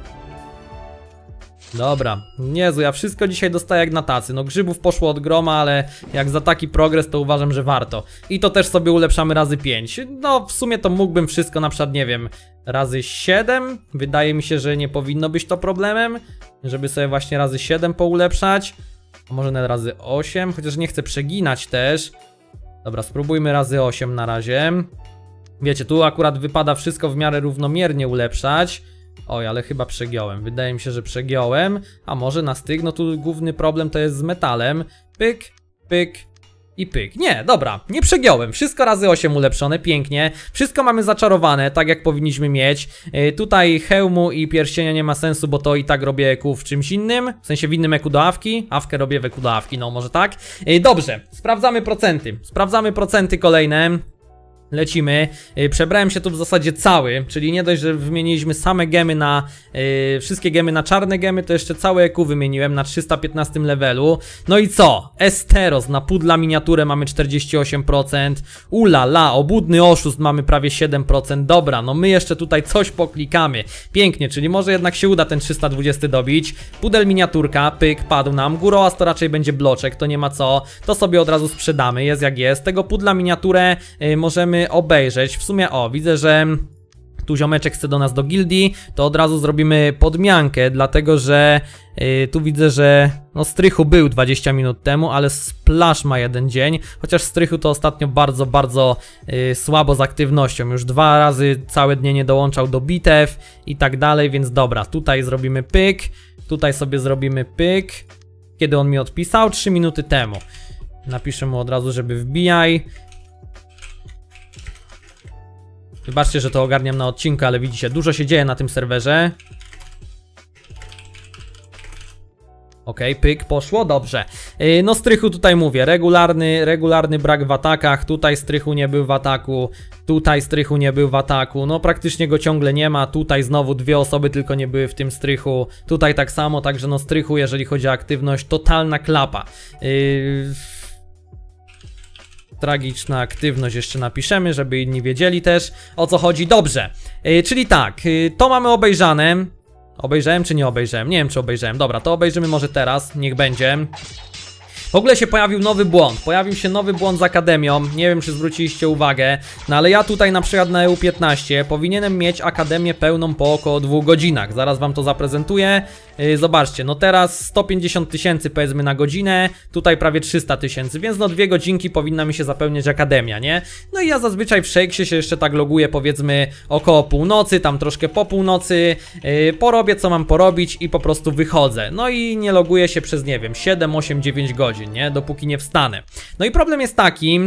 Dobra, Jezu, ja wszystko dzisiaj dostaję jak na tacy. No grzybów poszło od groma, ale jak za taki progres to uważam, że warto. I to też sobie ulepszamy razy 5. No w sumie to mógłbym wszystko na przykład, nie wiem, razy 7. Wydaje mi się, że nie powinno być to problemem, żeby sobie właśnie razy 7 poulepszać. A może nawet razy 8, chociaż nie chcę przeginać też. Dobra, spróbujmy razy 8 na razie. Wiecie, tu akurat wypada wszystko w miarę równomiernie ulepszać. Oj, ale chyba przegiąłem. Wydaje mi się, że przegiąłem. A może na styk? No tu główny problem to jest z metalem. Pyk, pyk i pyk. Nie, dobra, nie przegiąłem. Wszystko razy 8 ulepszone, pięknie. Wszystko mamy zaczarowane, tak jak powinniśmy mieć. Tutaj hełmu i pierścienia nie ma sensu, bo to i tak robię eku w czymś innym. W sensie w innym eku do awki. Awkę robię w eku do awki, no może tak. Dobrze, sprawdzamy procenty. Sprawdzamy procenty kolejne. Lecimy. Przebrałem się tu w zasadzie cały, czyli nie dość, że wymieniliśmy same gemy na wszystkie gemy na czarne gemy, to jeszcze całe EQ wymieniłem na 315 levelu. No i co? Esteros na pudla miniaturę mamy 48%. Ulala, obłudny oszust mamy prawie 7%. Dobra, no my jeszcze tutaj coś poklikamy. Pięknie, czyli może jednak się uda ten 320 dobić. Pudel miniaturka, pyk, padł nam. Górołaz to raczej będzie bloczek, to nie ma co. To sobie od razu sprzedamy, jest jak jest. Tego pudla miniaturę możemy obejrzeć. W sumie, o, widzę, że tu ziomeczek chce do nas do gildii, to od razu zrobimy podmiankę, dlatego że tu widzę, że no strychu był 20 minut temu, ale Splash ma 1 dzień, chociaż strychu to ostatnio bardzo słabo z aktywnością, już 2 razy całe dnie nie dołączał do bitew i tak dalej, więc dobra, tutaj zrobimy pyk, tutaj sobie zrobimy pyk, kiedy on mi odpisał? 3 minuty temu. Napiszę mu od razu, żeby wbijaj. Wybaczcie, że to ogarniam na odcinku, ale widzicie, dużo się dzieje na tym serwerze. Okej, pyk, poszło, dobrze. No strychu tutaj mówię, regularny brak w atakach, tutaj strychu nie był w ataku, tutaj strychu nie był w ataku, no praktycznie go ciągle nie ma, tutaj znowu 2 osoby tylko nie były w tym strychu, tutaj tak samo, także no strychu, jeżeli chodzi o aktywność, totalna klapa. Tragiczna aktywność jeszcze napiszemy, żeby inni wiedzieli też, o co chodzi. Dobrze, czyli tak, to mamy obejrzane. Obejrzałem czy nie obejrzałem? Nie wiem, czy obejrzałem. Dobra, to obejrzymy może teraz, niech będzie. W ogóle się pojawił nowy błąd. Pojawił się nowy błąd z Akademią. Nie wiem, czy zwróciliście uwagę. No ale ja tutaj na przykład na EU15 powinienem mieć Akademię pełną po około 2 godzinach. Zaraz wam to zaprezentuję. Zobaczcie, no teraz 150 000 powiedzmy na godzinę. Tutaj prawie 300 000, więc no 2 godzinki powinna mi się zapełniać Akademia, nie? No i ja zazwyczaj w Shakesie się jeszcze tak loguję powiedzmy około północy, tam troszkę po północy. Porobię co mam porobić i po prostu wychodzę. No i nie loguję się przez, nie wiem, 7, 8, 9 godzin. Nie? Dopóki nie wstanę. No i problem jest taki,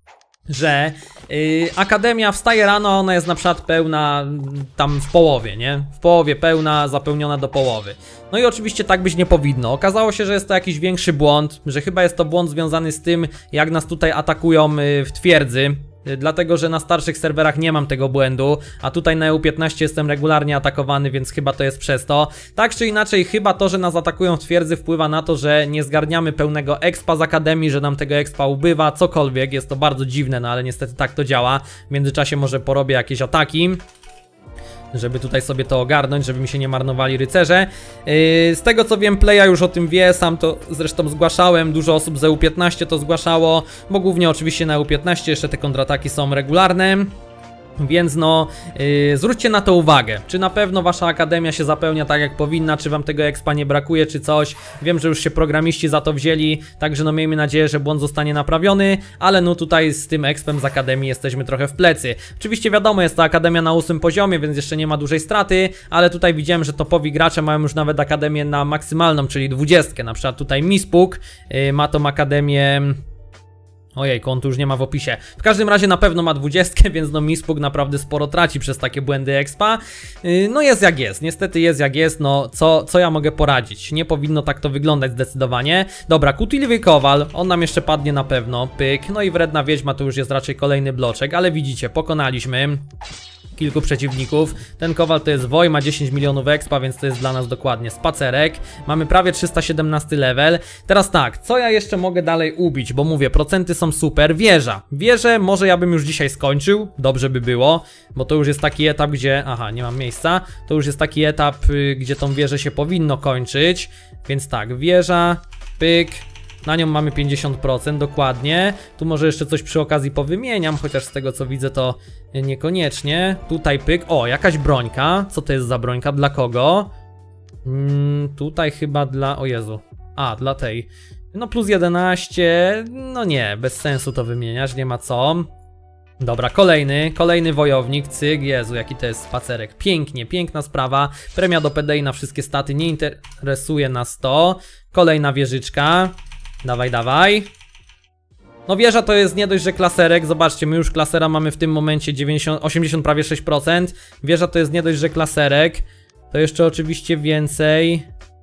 że Akademia wstaje rano, a ona jest na przykład pełna tam w połowie, nie? W połowie pełna, zapełniona do połowy. No i oczywiście tak być nie powinno. Okazało się, że jest to jakiś większy błąd, że chyba jest to błąd związany z tym, jak nas tutaj atakują w twierdzy. Dlatego, że na starszych serwerach nie mam tego błędu, a tutaj na EU15 jestem regularnie atakowany, więc chyba to jest przez to. Tak czy inaczej, chyba to, że nas atakują w twierdzy, wpływa na to, że nie zgarniamy pełnego expa z Akademii, że nam tego expa ubywa, cokolwiek. Jest to bardzo dziwne, no ale niestety tak to działa. W międzyczasie może porobię jakieś ataki, żeby tutaj sobie to ogarnąć, żeby mi się nie marnowali rycerze. Z tego co wiem, Playa już o tym wie, sam to zresztą zgłaszałem, dużo osób z EU15 to zgłaszało, bo głównie oczywiście na EU15 jeszcze te kontrataki są regularne. Więc no, zwróćcie na to uwagę, czy na pewno wasza akademia się zapełnia tak jak powinna, czy wam tego expa nie brakuje, czy coś. Wiem, że już się programiści za to wzięli, także no miejmy nadzieję, że błąd zostanie naprawiony, ale no tutaj z tym expem z akademii jesteśmy trochę w plecy. Oczywiście wiadomo, jest to akademia na 8 poziomie, więc jeszcze nie ma dużej straty, ale tutaj widziałem, że topowi gracze mają już nawet akademię na maksymalną, czyli 20, na przykład tutaj Mispuk ma tą akademię... Ojejku, on tu już nie ma w opisie. W każdym razie na pewno ma 20, więc no Mispuk naprawdę sporo traci przez takie błędy expa. No jest jak jest, niestety jest jak jest, no co ja mogę poradzić? Nie powinno tak to wyglądać zdecydowanie. Dobra, Kutliwy Kowal, on nam jeszcze padnie na pewno, pyk. No i Wredna Wiedźma to już jest raczej kolejny bloczek, ale widzicie, pokonaliśmy kilku przeciwników. Ten Kowal to jest Woj, ma 10 milionów expa, więc to jest dla nas dokładnie spacerek. Mamy prawie 317 level. Teraz tak, co ja jeszcze mogę dalej ubić, bo mówię, procenty są super. Wieża. Wieżę może ja bym już dzisiaj skończył, dobrze by było, bo to już jest taki etap, gdzie... Aha, nie mam miejsca. To już jest taki etap, gdzie tą wieżę się powinno kończyć, więc tak, wieża, pyk. Na nią mamy 50% dokładnie. Tu może jeszcze coś przy okazji powymieniam, chociaż z tego co widzę to niekoniecznie. Tutaj pyk. O, jakaś brońka. Co to jest za brońka? Dla kogo? Tutaj chyba dla... O Jezu. A, dla tej. No plus 11. No nie, bez sensu to wymieniać, nie ma co. Dobra, kolejny wojownik, cyk, Jezu, jaki to jest spacerek. Pięknie, piękna sprawa. Premia do PDI na wszystkie staty, nie interesuje nas to. Kolejna wieżyczka. Dawaj, dawaj. No wieża to jest nie dość, że klaserek. Zobaczcie, my już klasera mamy w tym momencie 80 prawie 6%. Wieża to jest nie dość, że klaserek. To jeszcze oczywiście więcej.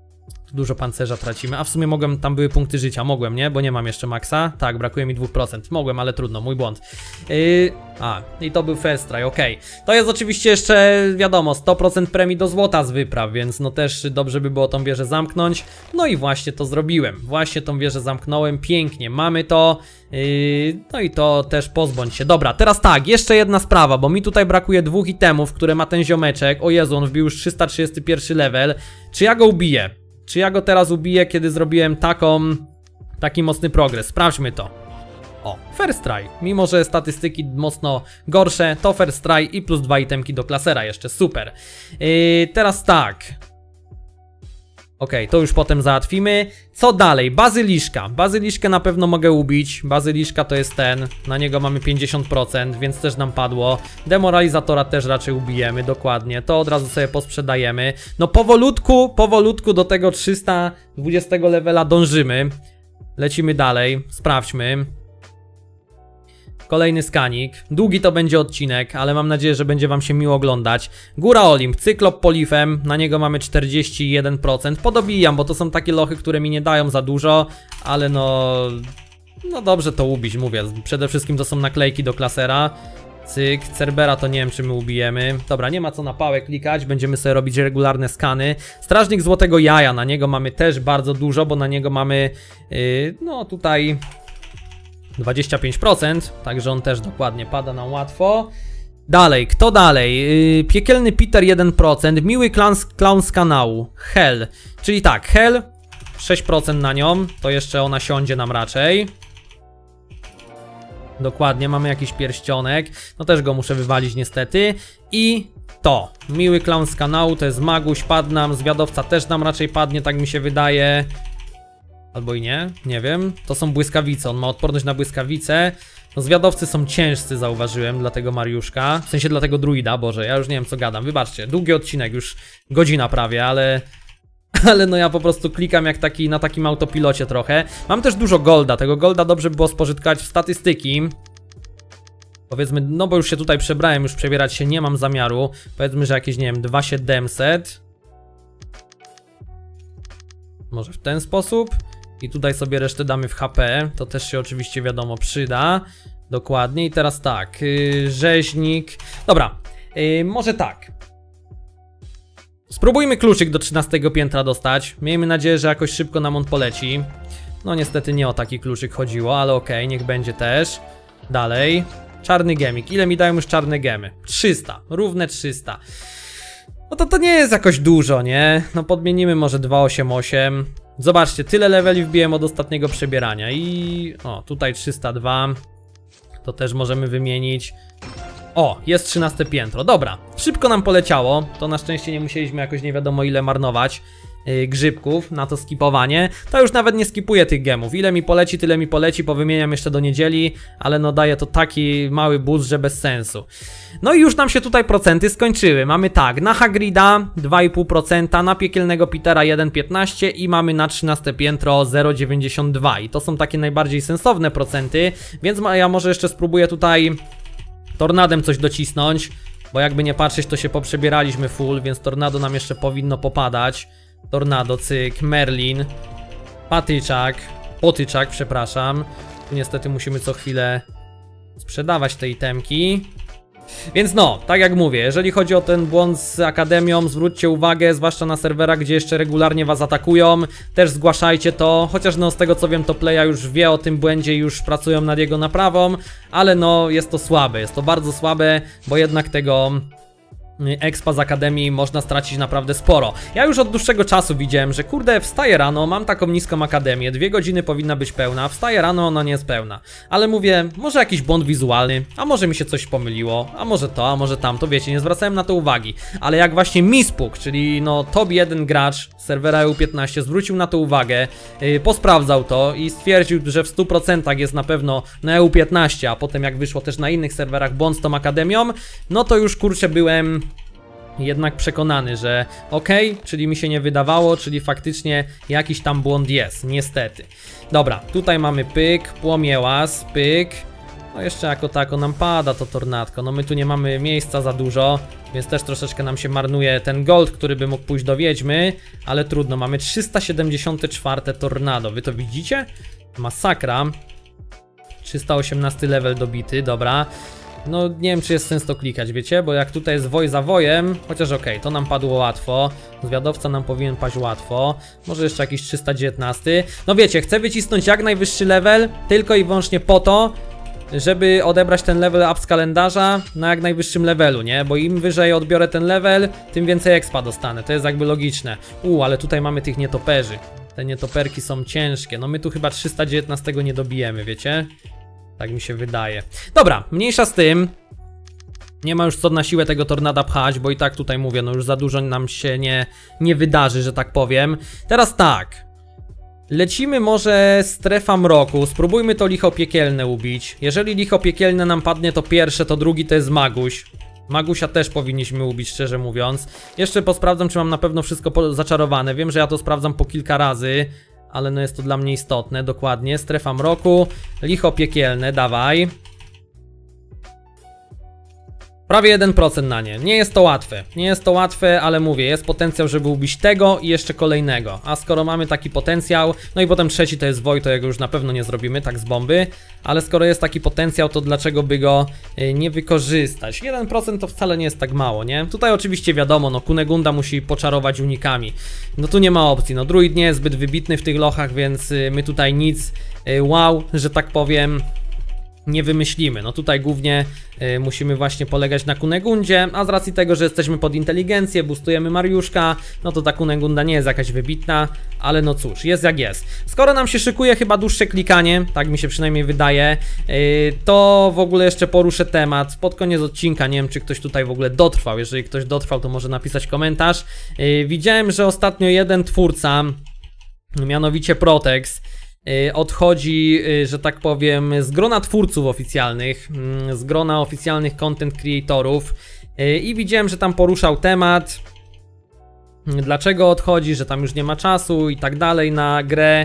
Dużo pancerza tracimy, a w sumie mogłem, tam były punkty życia, mogłem, nie? Bo nie mam jeszcze maksa. Tak, brakuje mi 2%. Mogłem, ale trudno, mój błąd. I to był first try, okej. To jest oczywiście jeszcze, wiadomo, 100% premii do złota z wypraw, więc no też dobrze by było tą wieżę zamknąć. No i właśnie to zrobiłem. Właśnie tą wieżę zamknąłem, pięknie, mamy to. No i to też pozbądź się. Dobra, teraz tak, jeszcze jedna sprawa, bo mi tutaj brakuje 2 itemów, które ma ten ziomeczek. O Jezu, on wbił już 331 level. Czy ja go ubiję? Czy ja go teraz ubiję, kiedy zrobiłem taki mocny progres? Sprawdźmy to. O, first try. Mimo że statystyki mocno gorsze, to first try i plus 2 itemki do klasera jeszcze, super. Teraz tak. Okej, to już potem załatwimy. Co dalej? Bazyliszka. Bazyliszkę na pewno mogę ubić. Bazyliszka to jest ten. Na niego mamy 50%, więc też nam padło. Demoralizatora też raczej ubijemy, dokładnie. To od razu sobie posprzedajemy. No powolutku do tego 320 levela dążymy. Lecimy dalej. Sprawdźmy. Kolejny skanik. Długi to będzie odcinek, ale mam nadzieję, że będzie wam się miło oglądać. Góra Olimp, Cyklop Polifem, na niego mamy 41%. Podobijam, bo to są takie lochy, które mi nie dają za dużo, ale no dobrze to ubić, mówię. Przede wszystkim to są naklejki do klasera. Cyk, Cerbera to nie wiem, czy my ubijemy. Dobra, nie ma co na pałę klikać, będziemy sobie robić regularne skany. Strażnik Złotego Jaja, na niego mamy też bardzo dużo, bo na niego mamy, no tutaj 25%, także on też dokładnie pada nam łatwo. Dalej, kto dalej? Piekielny Peter 1%, miły clown z kanału, Hell. Czyli tak, Hell 6% na nią, to jeszcze ona siądzie nam raczej. Dokładnie, mamy jakiś pierścionek, no też go muszę wywalić niestety. I to, miły clown z kanału, to jest Maguś, padł nam, zwiadowca też nam raczej padnie, tak mi się wydaje. Albo i nie, nie wiem. To są błyskawice, on ma odporność na błyskawice. No zwiadowcy są ciężcy, zauważyłem, dla tego Mariuszka. W sensie dla tego druida, Boże, ja już nie wiem co gadam. Wybaczcie, długi odcinek, już godzina prawie, ale no ja po prostu klikam jak na takim autopilocie trochę. Mam też dużo golda, tego golda dobrze by było spożytkować w statystyki. Powiedzmy, no bo już się tutaj przebrałem, już przebierać się nie mam zamiaru. Powiedzmy, że jakieś, nie wiem, 2700. Może w ten sposób. I tutaj sobie resztę damy w HP, to też się oczywiście wiadomo przyda. Dokładnie i teraz tak, rzeźnik. Dobra, może tak. Spróbujmy kluczyk do 13 piętra dostać. Miejmy nadzieję, że jakoś szybko nam on poleci. No niestety nie o taki kluczyk chodziło, ale okej, niech będzie też. Dalej, czarny gemik. Ile mi dają już czarne gemy? 300, równe 300. No to nie jest jakoś dużo, nie? No podmienimy może 288. Zobaczcie, tyle leveli wbiłem od ostatniego przebierania i... O, tutaj 302. To też możemy wymienić. O, jest 13 piętro, dobra. Szybko nam poleciało, to na szczęście nie musieliśmy jakoś nie wiadomo ile marnować grzybków na to skipowanie. To już nawet nie skipuję tych gemów. Ile mi poleci, tyle mi poleci, powymieniam jeszcze do niedzieli, ale no daje to taki mały boost, że bez sensu. No i już nam się tutaj procenty skończyły. Mamy tak, na Hagrida 2,5%, na Piekielnego Petera 1,15 i mamy na 13 piętro 0,92 i to są takie najbardziej sensowne procenty, więc ja może jeszcze spróbuję tutaj tornadem coś docisnąć, bo jakby nie patrzeć to się poprzebieraliśmy full, więc tornado nam jeszcze powinno popadać. Tornado, cyk, Merlin, potyczak, przepraszam. Tu niestety musimy co chwilę sprzedawać te itemki. Więc no, tak jak mówię, jeżeli chodzi o ten błąd z Akademią, zwróćcie uwagę, zwłaszcza na serwerach, gdzie jeszcze regularnie was atakują. Też zgłaszajcie to, chociaż no z tego co wiem to Playa już wie o tym błędzie i już pracują nad jego naprawą. Ale no, jest to słabe, jest to bardzo słabe, bo jednak tego expa z Akademii można stracić naprawdę sporo. Ja już od dłuższego czasu widziałem, że kurde, wstaję rano, mam taką niską Akademię, 2 godziny powinna być pełna, wstaję rano, ona nie jest pełna. Ale mówię, może jakiś błąd wizualny, a może mi się coś pomyliło, a może to, a może tamto, wiecie, nie zwracałem na to uwagi. Ale jak właśnie Mispuk, czyli no top 1 gracz serwera EU15 zwrócił na to uwagę, posprawdzał to i stwierdził, że w 100% jest na pewno na EU15, a potem jak wyszło też na innych serwerach błąd z tą Akademią, no to już kurczę byłem jednak przekonany, że okej, czyli mi się nie wydawało, czyli faktycznie jakiś tam błąd jest, niestety. Dobra, tutaj mamy pyk, płomiełas, pyk. No jeszcze jako tako nam pada to tornadko, no my tu nie mamy miejsca za dużo, więc też troszeczkę nam się marnuje ten gold, który by mógł pójść do wiedźmy, ale trudno, mamy 374 tornado, wy to widzicie? Masakra. 318 level dobity, dobra. No nie wiem, czy jest sens to klikać, wiecie, bo jak tutaj jest woj za wojem, chociaż okej, to nam padło łatwo. Zwiadowca nam powinien paść łatwo. Może jeszcze jakiś 319. No wiecie, chcę wycisnąć jak najwyższy level, tylko i wyłącznie po to, żeby odebrać ten level up z kalendarza na jak najwyższym levelu, nie? Bo im wyżej odbiorę ten level, tym więcej expa dostanę, to jest jakby logiczne. Ale tutaj mamy tych nietoperzy. Te nietoperki są ciężkie, no my tu chyba 319 nie dobijemy, wiecie? Tak mi się wydaje. Dobra, mniejsza z tym. Nie ma już co na siłę tego tornada pchać, bo i tak tutaj mówię, no już za dużo nam się nie wydarzy, że tak powiem. Teraz tak. Lecimy może strefa mroku, spróbujmy to licho piekielne ubić. Jeżeli licho piekielne nam padnie to pierwsze, to drugi to jest Maguś. Magusia też powinniśmy ubić, szczerze mówiąc. Jeszcze posprawdzam, czy mam na pewno wszystko zaczarowane. Wiem, że ja to sprawdzam po kilka razy, ale no jest to dla mnie istotne, dokładnie. Strefa mroku, licho piekielne, dawaj. Prawie 1% na nie. Nie jest to łatwe. Nie jest to łatwe, ale mówię, jest potencjał, żeby ubić tego i jeszcze kolejnego. A skoro mamy taki potencjał, no i potem trzeci to jest woj, to jego już na pewno nie zrobimy, tak z bomby. Ale skoro jest taki potencjał, to dlaczego by go nie wykorzystać? 1% to wcale nie jest tak mało, nie? Tutaj oczywiście wiadomo, no Kunegunda musi poczarować unikami. No tu nie ma opcji, no druid nie jest zbyt wybitny w tych lochach, więc my tutaj nic wow, że tak powiem, nie wymyślimy. No tutaj głównie musimy właśnie polegać na Kunegundzie, a z racji tego, że jesteśmy pod inteligencję, boostujemy Mariuszka, no to ta Kunegunda nie jest jakaś wybitna, ale no cóż, jest jak jest. Skoro nam się szykuje chyba dłuższe klikanie, tak mi się przynajmniej wydaje, to w ogóle jeszcze poruszę temat pod koniec odcinka, nie wiem czy ktoś tutaj w ogóle dotrwał, jeżeli ktoś dotrwał to może napisać komentarz. Widziałem, że ostatnio jeden twórca, mianowicie Protex, odchodzi, że tak powiem, z grona twórców oficjalnych, z grona oficjalnych content creatorów i widziałem, że tam poruszał temat, dlaczego odchodzi, że tam już nie ma czasu i tak dalej na grę.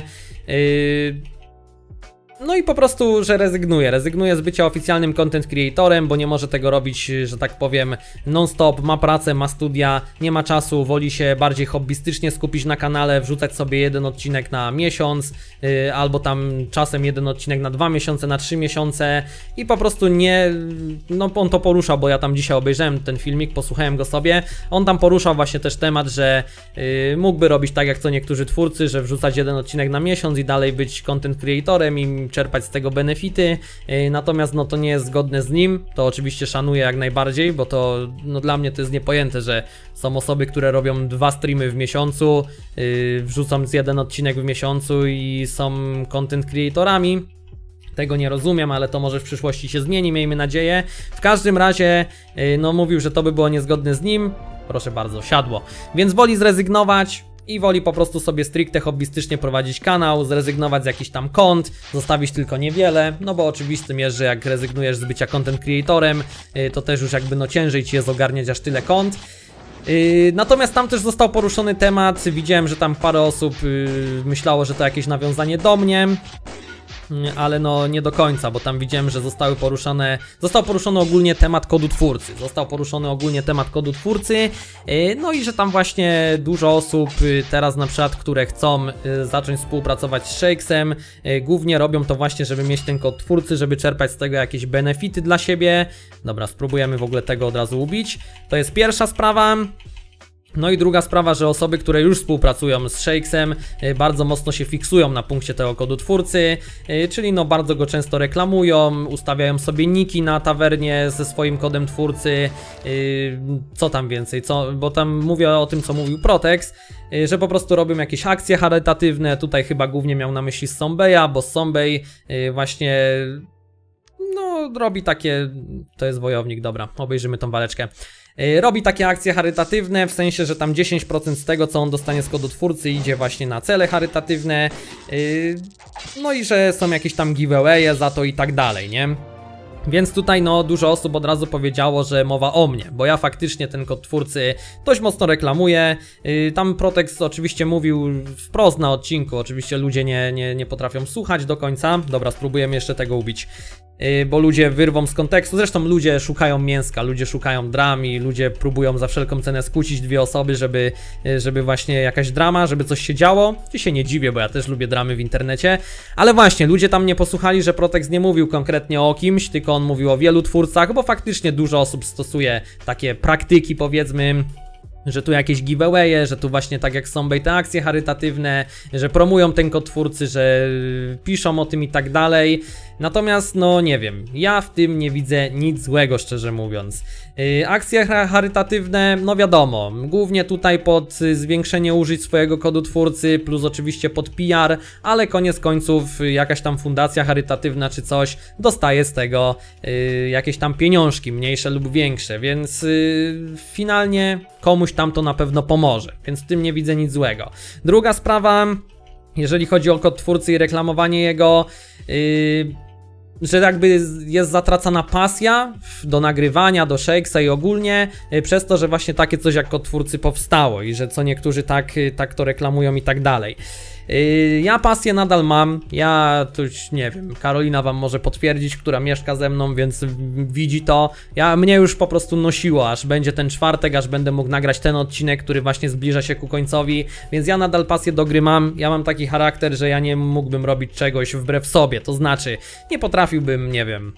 No i po prostu, że rezygnuje z bycia oficjalnym content creatorem, bo nie może tego robić, że tak powiem, non-stop, ma pracę, ma studia, nie ma czasu, woli się bardziej hobbystycznie skupić na kanale, wrzucać sobie jeden odcinek na miesiąc, albo tam czasem jeden odcinek na 2 miesiące, na 3 miesiące i po prostu nie, no on to poruszał, bo ja tam dzisiaj obejrzałem ten filmik, posłuchałem go sobie, on tam poruszał właśnie też temat, że mógłby robić tak jak co niektórzy twórcy, że wrzucać jeden odcinek na miesiąc i dalej być content creatorem i czerpać z tego benefity, natomiast no to nie jest zgodne z nim, to oczywiście szanuję jak najbardziej, bo to no dla mnie to jest niepojęte, że są osoby, które robią 2 streamy w miesiącu, wrzucam z jeden odcinek w miesiącu i są content creatorami. Tego nie rozumiem, ale to może w przyszłości się zmieni, miejmy nadzieję. W każdym razie, no mówił, że to by było niezgodne z nim, proszę bardzo, siadło, więc woli zrezygnować i woli po prostu sobie stricte hobbystycznie prowadzić kanał, zrezygnować z jakichś tam kont, zostawić tylko niewiele, no bo oczywistym jest, że jak rezygnujesz z bycia content creatorem, to też już jakby no ciężej ci jest ogarniać aż tyle kont. Natomiast tam też został poruszony temat, widziałem, że tam parę osób myślało, że to jakieś nawiązanie do mnie, ale no nie do końca, bo tam widziałem, że został poruszony ogólnie temat kodu twórcy. No i że tam właśnie dużo osób teraz na przykład, które chcą zacząć współpracować z Shakesem, głównie robią to właśnie, żeby mieć ten kod twórcy, żeby czerpać z tego jakieś benefity dla siebie. Dobra, spróbujemy w ogóle tego od razu ubić. To jest pierwsza sprawa. No i druga sprawa, że osoby, które już współpracują z Shakesem, bardzo mocno się fiksują na punkcie tego kodu twórcy, czyli no bardzo go często reklamują, ustawiają sobie niki na tawernie ze swoim kodem twórcy, co tam więcej, bo tam mówię o tym, co mówił Protex, że po prostu robią jakieś akcje charytatywne, tutaj chyba głównie miał na myśli Sombeya, bo Sombey właśnie no robi takie, to jest wojownik, dobra, obejrzymy tą waleczkę. Robi takie akcje charytatywne, w sensie, że tam 10% z tego, co on dostanie z kodu twórcy, idzie właśnie na cele charytatywne. No i że są jakieś tam giveawaye za to i tak dalej, nie? Więc tutaj no dużo osób od razu powiedziało, że mowa o mnie, bo ja faktycznie ten kod twórcy dość mocno reklamuję. Tam Protex oczywiście mówił wprost na odcinku, oczywiście ludzie nie potrafią słuchać do końca. Dobra, spróbujemy jeszcze tego ubić. bo ludzie wyrwą z kontekstu. Zresztą ludzie szukają mięska, ludzie szukają drami, ludzie próbują za wszelką cenę skłócić dwie osoby, żeby właśnie jakaś drama, żeby coś się działo. I się nie dziwię, bo ja też lubię dramy w internecie. Ale właśnie, ludzie tam nie posłuchali, że Protex nie mówił konkretnie o kimś, tylko on mówił o wielu twórcach, bo faktycznie dużo osób stosuje takie praktyki, powiedzmy, że tu jakieś giveawaye, że tu właśnie tak jak są te akcje charytatywne, że promują ten kod twórcy, że piszą o tym i tak dalej. Natomiast no nie wiem, ja w tym nie widzę nic złego, szczerze mówiąc. Akcje charytatywne, no wiadomo, głównie tutaj pod zwiększenie użyć swojego kodu twórcy, plus oczywiście pod PR, ale koniec końców jakaś tam fundacja charytatywna czy coś dostaje z tego jakieś tam pieniążki, mniejsze lub większe, więc finalnie komuś tam to na pewno pomoże, więc w tym nie widzę nic złego. Druga sprawa, jeżeli chodzi o kod twórcy i reklamowanie jego, że jakby jest zatracana pasja do nagrywania, do Shakesa i ogólnie przez to, że właśnie takie coś jak kod twórcy powstało i że co niektórzy tak to reklamują i tak dalej. Ja pasję nadal mam, ja tu nie wiem, Karolina wam może potwierdzić, która mieszka ze mną, więc widzi to. Mnie już po prostu nosiło, aż będzie ten czwartek, aż będę mógł nagrać ten odcinek, który właśnie zbliża się ku końcowi, więc ja nadal pasję do gry mam. Ja mam taki charakter, że ja nie mógłbym robić czegoś wbrew sobie, to znaczy nie potrafiłbym, nie wiem,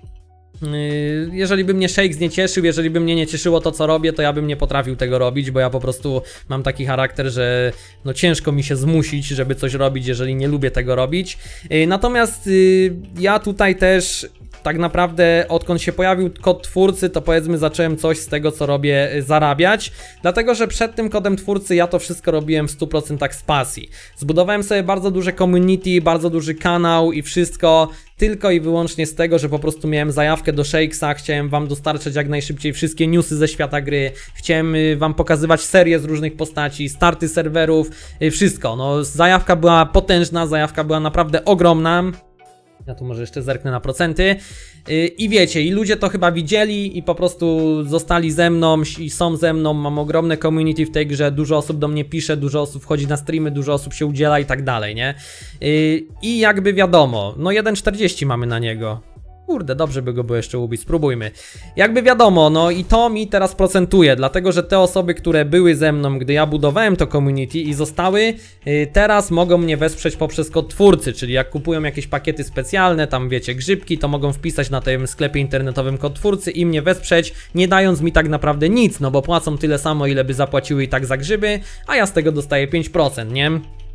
jeżeli by mnie Shakes nie cieszył, jeżeli by mnie nie cieszyło to co robię, to ja bym nie potrafił tego robić, bo ja po prostu mam taki charakter, że no ciężko mi się zmusić, żeby coś robić, jeżeli nie lubię tego robić. Natomiast ja tutaj też tak naprawdę odkąd się pojawił kod twórcy, to powiedzmy zacząłem coś z tego co robię zarabiać, dlatego że przed tym kodem twórcy ja to wszystko robiłem w 100% z pasji. Zbudowałem sobie bardzo duże community, bardzo duży kanał i wszystko tylko i wyłącznie z tego, że po prostu miałem zajawkę do Shakesa, chciałem wam dostarczać jak najszybciej wszystkie newsy ze świata gry, chciałem wam pokazywać serie z różnych postaci, starty serwerów, wszystko. No zajawka była potężna, zajawka była naprawdę ogromna. Ja tu może jeszcze zerknę na procenty. I wiecie, i ludzie to chyba widzieli i po prostu zostali ze mną i są ze mną, mam ogromne community w tej grze, dużo osób do mnie pisze, dużo osób wchodzi na streamy, dużo osób się udziela i tak dalej, nie? I jakby wiadomo, no 1,40 mamy na niego. Kurde, dobrze by go było jeszcze ubić, spróbujmy. Jakby wiadomo, no i to mi teraz procentuje, dlatego że te osoby, które były ze mną, gdy ja budowałem to community i zostały, teraz mogą mnie wesprzeć poprzez kod twórcy, czyli jak kupują jakieś pakiety specjalne, tam wiecie, grzybki, to mogą wpisać na tym sklepie internetowym kod twórcy i mnie wesprzeć, nie dając mi tak naprawdę nic, no bo płacą tyle samo, ile by zapłaciły i tak za grzyby, a ja z tego dostaję 5%, nie?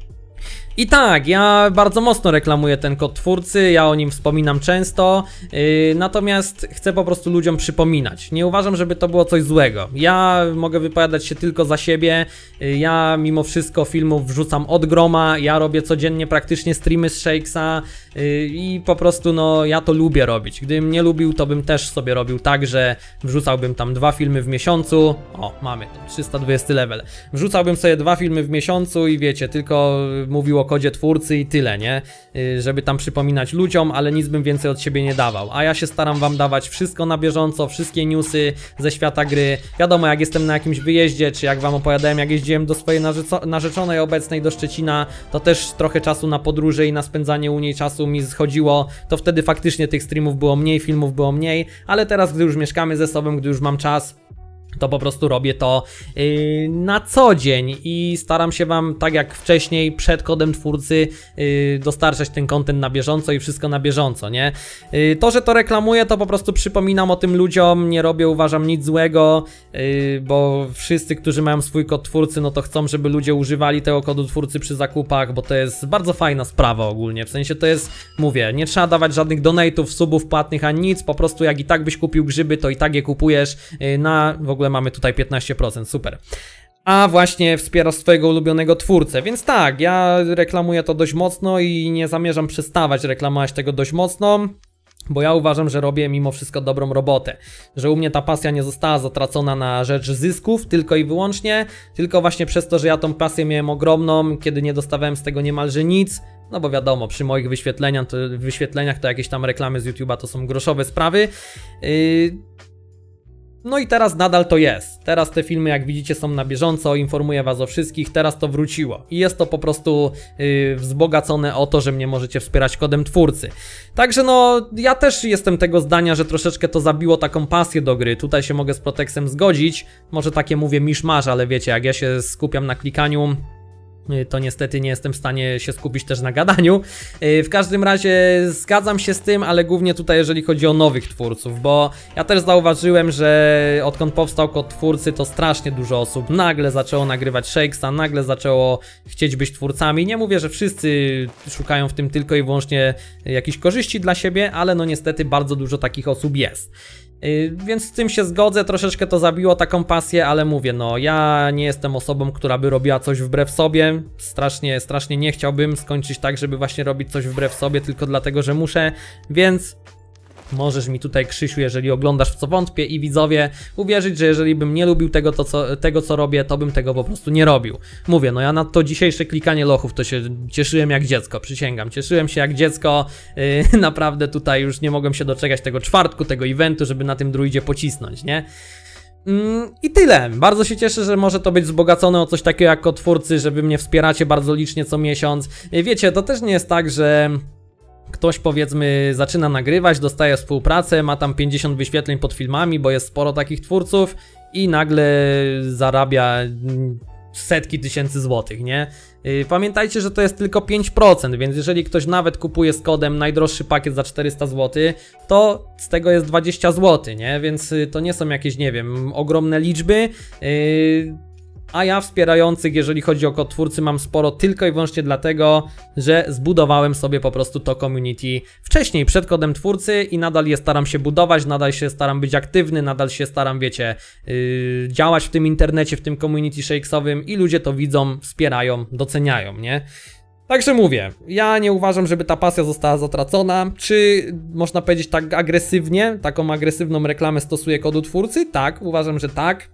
I tak, ja bardzo mocno reklamuję ten kod twórcy, ja o nim wspominam często, natomiast chcę po prostu ludziom przypominać. Nie uważam, żeby to było coś złego. Ja mogę wypowiadać się tylko za siebie, ja mimo wszystko filmów wrzucam od groma, ja robię codziennie praktycznie streamy z Shakesa i po prostu no ja to lubię robić. Gdybym nie lubił, to bym też sobie robił tak, że wrzucałbym tam 2 filmy w miesiącu. O, mamy to, 320 level. Wrzucałbym sobie 2 filmy w miesiącu i wiecie, tylko mówił o kodzie twórcy i tyle, nie? Żeby tam przypominać ludziom, ale nic bym więcej od siebie nie dawał. A ja się staram wam dawać wszystko na bieżąco, wszystkie newsy ze świata gry. Wiadomo, jak jestem na jakimś wyjeździe, czy jak wam opowiadałem, jak jeździłem do swojej narzeczonej obecnej do Szczecina, to też trochę czasu na podróże i na spędzanie u niej czasu mi schodziło. To wtedy faktycznie tych streamów było mniej, filmów było mniej, ale teraz, gdy już mieszkamy ze sobą, gdy już mam czas, to po prostu robię to na co dzień i staram się wam, tak jak wcześniej, przed kodem twórcy dostarczać ten content na bieżąco i wszystko na bieżąco, nie? To, że to reklamuję, to po prostu przypominam o tym ludziom, nie robię, uważam, nic złego, bo wszyscy, którzy mają swój kod twórcy, no to chcą, żeby ludzie używali tego kodu twórcy przy zakupach, bo to jest bardzo fajna sprawa ogólnie, w sensie to jest, mówię, nie trzeba dawać żadnych donate'ów, subów płatnych ani nic, po prostu jak i tak byś kupił grzyby, to i tak je kupujesz na, w ogóle mamy tutaj 15%, super. A właśnie wspierasz swojego ulubionego twórcę, więc tak, ja reklamuję to dość mocno i nie zamierzam przestawać reklamować tego dość mocno, bo ja uważam, że robię mimo wszystko dobrą robotę, że u mnie ta pasja nie została zatracona na rzecz zysków tylko i wyłącznie, tylko właśnie przez to, że ja tą pasję miałem ogromną, kiedy nie dostawałem z tego niemalże nic. No bo wiadomo, przy moich wyświetleniach to jakieś tam reklamy z YouTube'a to są groszowe sprawy. No i teraz nadal to jest. Teraz te filmy, jak widzicie, są na bieżąco, informuję was o wszystkich, teraz to wróciło. I jest to po prostu wzbogacone o to, że mnie możecie wspierać kodem twórcy. Także no, ja też jestem tego zdania, że troszeczkę to zabiło taką pasję do gry. Tutaj się mogę z Protexem zgodzić. Może takie mówię miszmasz, ale wiecie, jak ja się skupiam na klikaniu, to niestety nie jestem w stanie się skupić też na gadaniu. W każdym razie zgadzam się z tym, ale głównie tutaj jeżeli chodzi o nowych twórców, bo ja też zauważyłem, że odkąd powstał kod twórcy, to strasznie dużo osób nagle zaczęło nagrywać Shakesa, nagle zaczęło chcieć być twórcami. Nie mówię, że wszyscy szukają w tym tylko i wyłącznie jakichś korzyści dla siebie, ale no niestety bardzo dużo takich osób jest. Więc z tym się zgodzę, troszeczkę to zabiło taką pasję, ale mówię, no ja nie jestem osobą, która by robiła coś wbrew sobie. Strasznie nie chciałbym skończyć tak, żeby właśnie robić coś wbrew sobie tylko dlatego, że muszę, więc możesz mi tutaj, Krzysiu, jeżeli oglądasz, w co wątpię, i widzowie, uwierzyć, że jeżeli bym nie lubił tego, co robię, to bym tego po prostu nie robił. Mówię, no ja na to dzisiejsze klikanie lochów to się cieszyłem jak dziecko, przysięgam. Cieszyłem się jak dziecko, naprawdę tutaj już nie mogłem się doczekać tego czwartku, tego eventu, żeby na tym druidzie pocisnąć, nie? I tyle. Bardzo się cieszę, że może to być wzbogacone o coś takiego jak kod twórcy, że wy mnie wspieracie bardzo licznie co miesiąc. Wiecie, to też nie jest tak, że ktoś, powiedzmy, zaczyna nagrywać, dostaje współpracę, ma tam 50 wyświetleń pod filmami, bo jest sporo takich twórców i nagle zarabia setki tysięcy złotych, nie? Pamiętajcie, że to jest tylko 5%, więc jeżeli ktoś nawet kupuje z kodem najdroższy pakiet za 400 zł, to z tego jest 20 zł, nie? Więc to nie są jakieś, nie wiem, ogromne liczby. A ja wspierających, jeżeli chodzi o kod twórcy, mam sporo tylko i wyłącznie dlatego, że zbudowałem sobie po prostu to community wcześniej, przed kodem twórcy, i nadal je staram się budować, nadal się staram być aktywny, nadal się staram, wiecie, działać w tym internecie, w tym community shakesowym, i ludzie to widzą, wspierają, doceniają, nie? Także mówię, ja nie uważam, żeby ta pasja została zatracona. Czy można powiedzieć tak agresywnie, taką agresywną reklamę stosuję kodu twórcy? Tak, uważam, że tak.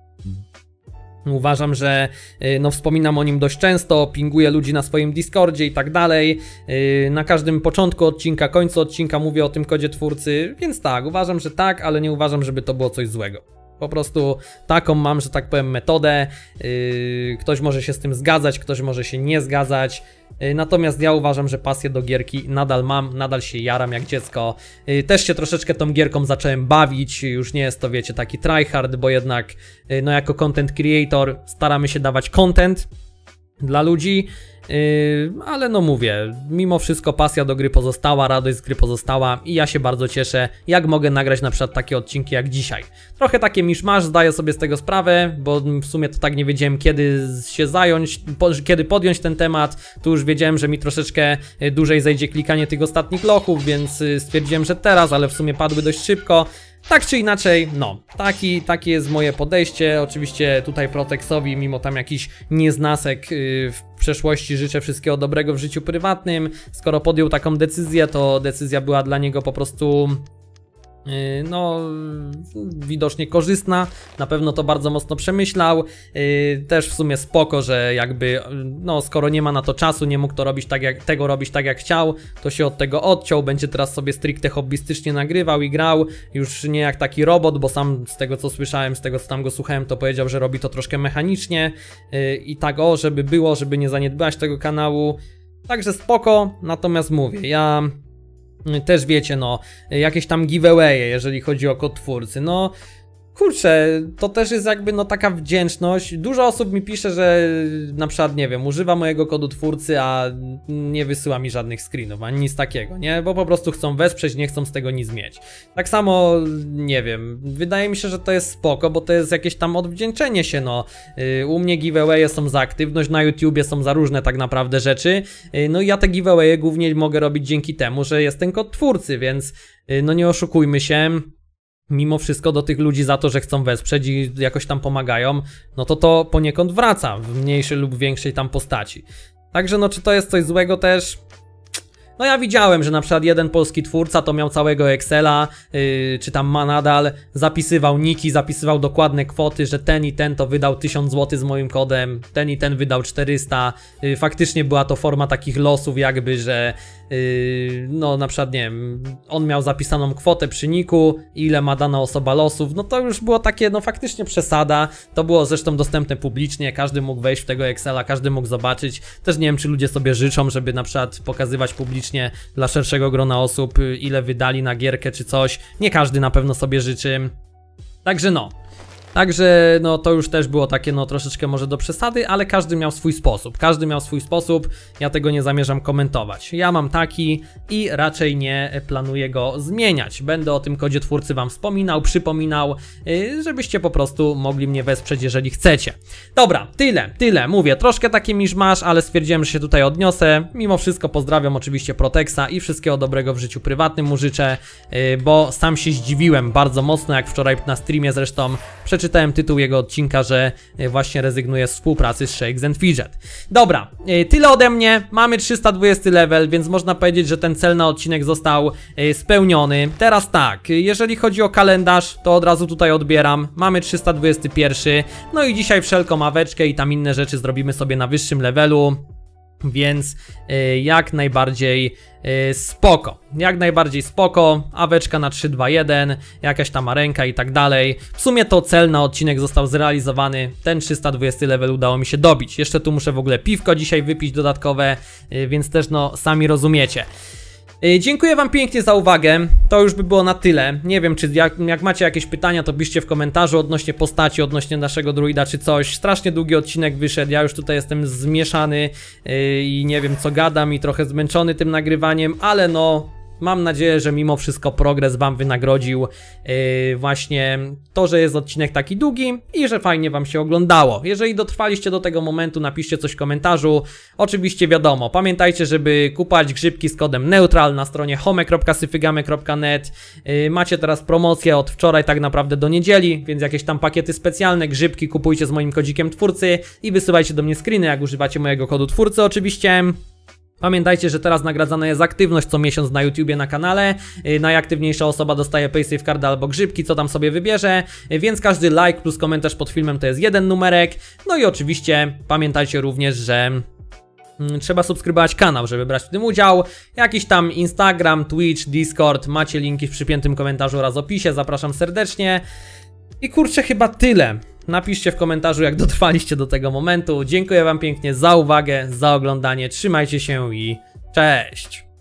Uważam, że no, wspominam o nim dość często, pinguję ludzi na swoim Discordzie i tak dalej. Na każdym początku odcinka, końcu odcinka mówię o tym kodzie twórcy, więc tak, uważam, że tak, ale nie uważam, żeby to było coś złego. Po prostu taką mam, że tak powiem, metodę. Ktoś może się z tym zgadzać, ktoś może się nie zgadzać. Natomiast ja uważam, że pasję do gierki nadal mam, nadal się jaram jak dziecko. Też się troszeczkę tą gierką zacząłem bawić, już nie jest to, wiecie, taki tryhard, bo jednak no jako content creator staramy się dawać content dla ludzi. Ale no mówię, mimo wszystko pasja do gry pozostała, radość z gry pozostała i ja się bardzo cieszę, jak mogę nagrać na przykład takie odcinki jak dzisiaj. Trochę takie miszmasz, zdaję sobie z tego sprawę, bo w sumie to tak nie wiedziałem, kiedy się zająć, kiedy podjąć ten temat. Tu już wiedziałem, że mi troszeczkę dłużej zejdzie klikanie tych ostatnich lochów, więc stwierdziłem, że teraz, ale w sumie padły dość szybko. Tak czy inaczej, no, takie jest moje podejście. Oczywiście tutaj Protexowi, mimo tam jakiś nieznasek w przeszłości, życzę wszystkiego dobrego w życiu prywatnym. Skoro podjął taką decyzję, to decyzja była dla niego po prostu no, widocznie korzystna, na pewno to bardzo mocno przemyślał. Też w sumie spoko, że jakby, no, skoro nie ma na to czasu, nie mógł to robić tak jak chciał, to się od tego odciął, będzie teraz sobie stricte hobbystycznie nagrywał i grał, już nie jak taki robot, bo sam z tego co słyszałem, z tego co tam go słuchałem, to powiedział, że robi to troszkę mechanicznie i tak żeby było, żeby nie zaniedbać tego kanału, także spoko. Natomiast mówię, ja też, wiecie, no, jakieś tam giveawaye, jeżeli chodzi o kod twórcy, no kurczę, to też jest jakby no taka wdzięczność. Dużo osób mi pisze, że na przykład, nie wiem, używa mojego kodu twórcy, a nie wysyła mi żadnych screenów, ani nic takiego, nie? Bo po prostu chcą wesprzeć, nie chcą z tego nic mieć. Tak samo, nie wiem, wydaje mi się, że to jest spoko, bo to jest jakieś tam odwdzięczenie się, no. U mnie giveawaye są za aktywność, na YouTubie są za różne tak naprawdę rzeczy. No i ja te giveawaye głównie mogę robić dzięki temu, że jest ten kod twórcy, więc no nie oszukujmy się. Mimo wszystko do tych ludzi za to, że chcą wesprzeć i jakoś tam pomagają, no to poniekąd wraca w mniejszej lub większej tam postaci. Także no, czy to jest coś złego też? No ja widziałem, że na przykład jeden polski twórca to miał całego Excela, czy tam ma nadal, zapisywał niki, zapisywał dokładne kwoty, że ten i ten to wydał 1000 zł z moim kodem, ten i ten wydał 400. Faktycznie była to forma takich losów jakby, że no na przykład nie wiem, on miał zapisaną kwotę przy niku, ile ma dana osoba losów, no to już było takie no faktycznie przesada. To było zresztą dostępne publicznie, każdy mógł wejść w tego Excela, każdy mógł zobaczyć. Też nie wiem, czy ludzie sobie życzą, żeby na przykład pokazywać publicznie dla szerszego grona osób, ile wydali na gierkę czy coś. Nie każdy na pewno sobie życzy. Także no to już też było takie no troszeczkę może do przesady, ale każdy miał swój sposób, ja tego nie zamierzam komentować. Ja mam taki i raczej nie planuję go zmieniać. Będę o tym kodzie twórcy wam wspominał, przypominał, żebyście po prostu mogli mnie wesprzeć, jeżeli chcecie. Dobra, tyle, mówię, troszkę taki miszmasz, ale stwierdziłem, że się tutaj odniosę. Mimo wszystko pozdrawiam oczywiście Protexa i wszystkiego dobrego w życiu prywatnym mu życzę, bo sam się zdziwiłem bardzo mocno, jak wczoraj na streamie zresztą przeczytałem tytuł jego odcinka, że właśnie rezygnuje z współpracy z Shakes and Fidget. Dobra, tyle ode mnie, mamy 320 level, więc można powiedzieć, że ten cel na odcinek został spełniony. Teraz tak, jeżeli chodzi o kalendarz, to od razu tutaj odbieram, mamy 321, no i dzisiaj wszelką aweczkę i tam inne rzeczy zrobimy sobie na wyższym levelu. Więc jak najbardziej spoko, aweczka na 3-2-1, jakaś tam arenka i tak dalej. W sumie to cel na odcinek został zrealizowany, ten 320 level udało mi się dobić. Jeszcze tu muszę w ogóle piwko dzisiaj wypić dodatkowe, więc też no sami rozumiecie. Dziękuję wam pięknie za uwagę, to już by było na tyle. Nie wiem, czy jak macie jakieś pytania, to piszcie w komentarzu odnośnie postaci, odnośnie naszego druida czy coś. Strasznie długi odcinek wyszedł, ja już tutaj jestem zmieszany i nie wiem co gadam i trochę zmęczony tym nagrywaniem, ale no mam nadzieję, że mimo wszystko progres wam wynagrodził właśnie to, że jest odcinek taki długi i że fajnie wam się oglądało. Jeżeli dotrwaliście do tego momentu, napiszcie coś w komentarzu. Oczywiście wiadomo, pamiętajcie, żeby kupować grzybki z kodem neutral na stronie home.syfygamy.net. Macie teraz promocję od wczoraj tak naprawdę do niedzieli, więc jakieś tam pakiety specjalne, grzybki kupujcie z moim kodzikiem twórcy i wysyłajcie do mnie screeny, jak używacie mojego kodu twórcy oczywiście. Pamiętajcie, że teraz nagradzana jest aktywność co miesiąc na YouTubie na kanale. Najaktywniejsza osoba dostaje PaySafeCarda albo grzybki, co tam sobie wybierze. Więc każdy like plus komentarz pod filmem to jest jeden numerek. No i oczywiście pamiętajcie również, że trzeba subskrybować kanał, żeby brać w tym udział. Jakiś tam Instagram, Twitch, Discord. Macie linki w przypiętym komentarzu oraz opisie. Zapraszam serdecznie. I kurczę, chyba tyle. Napiszcie w komentarzu, jak dotrwaliście do tego momentu. Dziękuję wam pięknie za uwagę, za oglądanie. Trzymajcie się i cześć!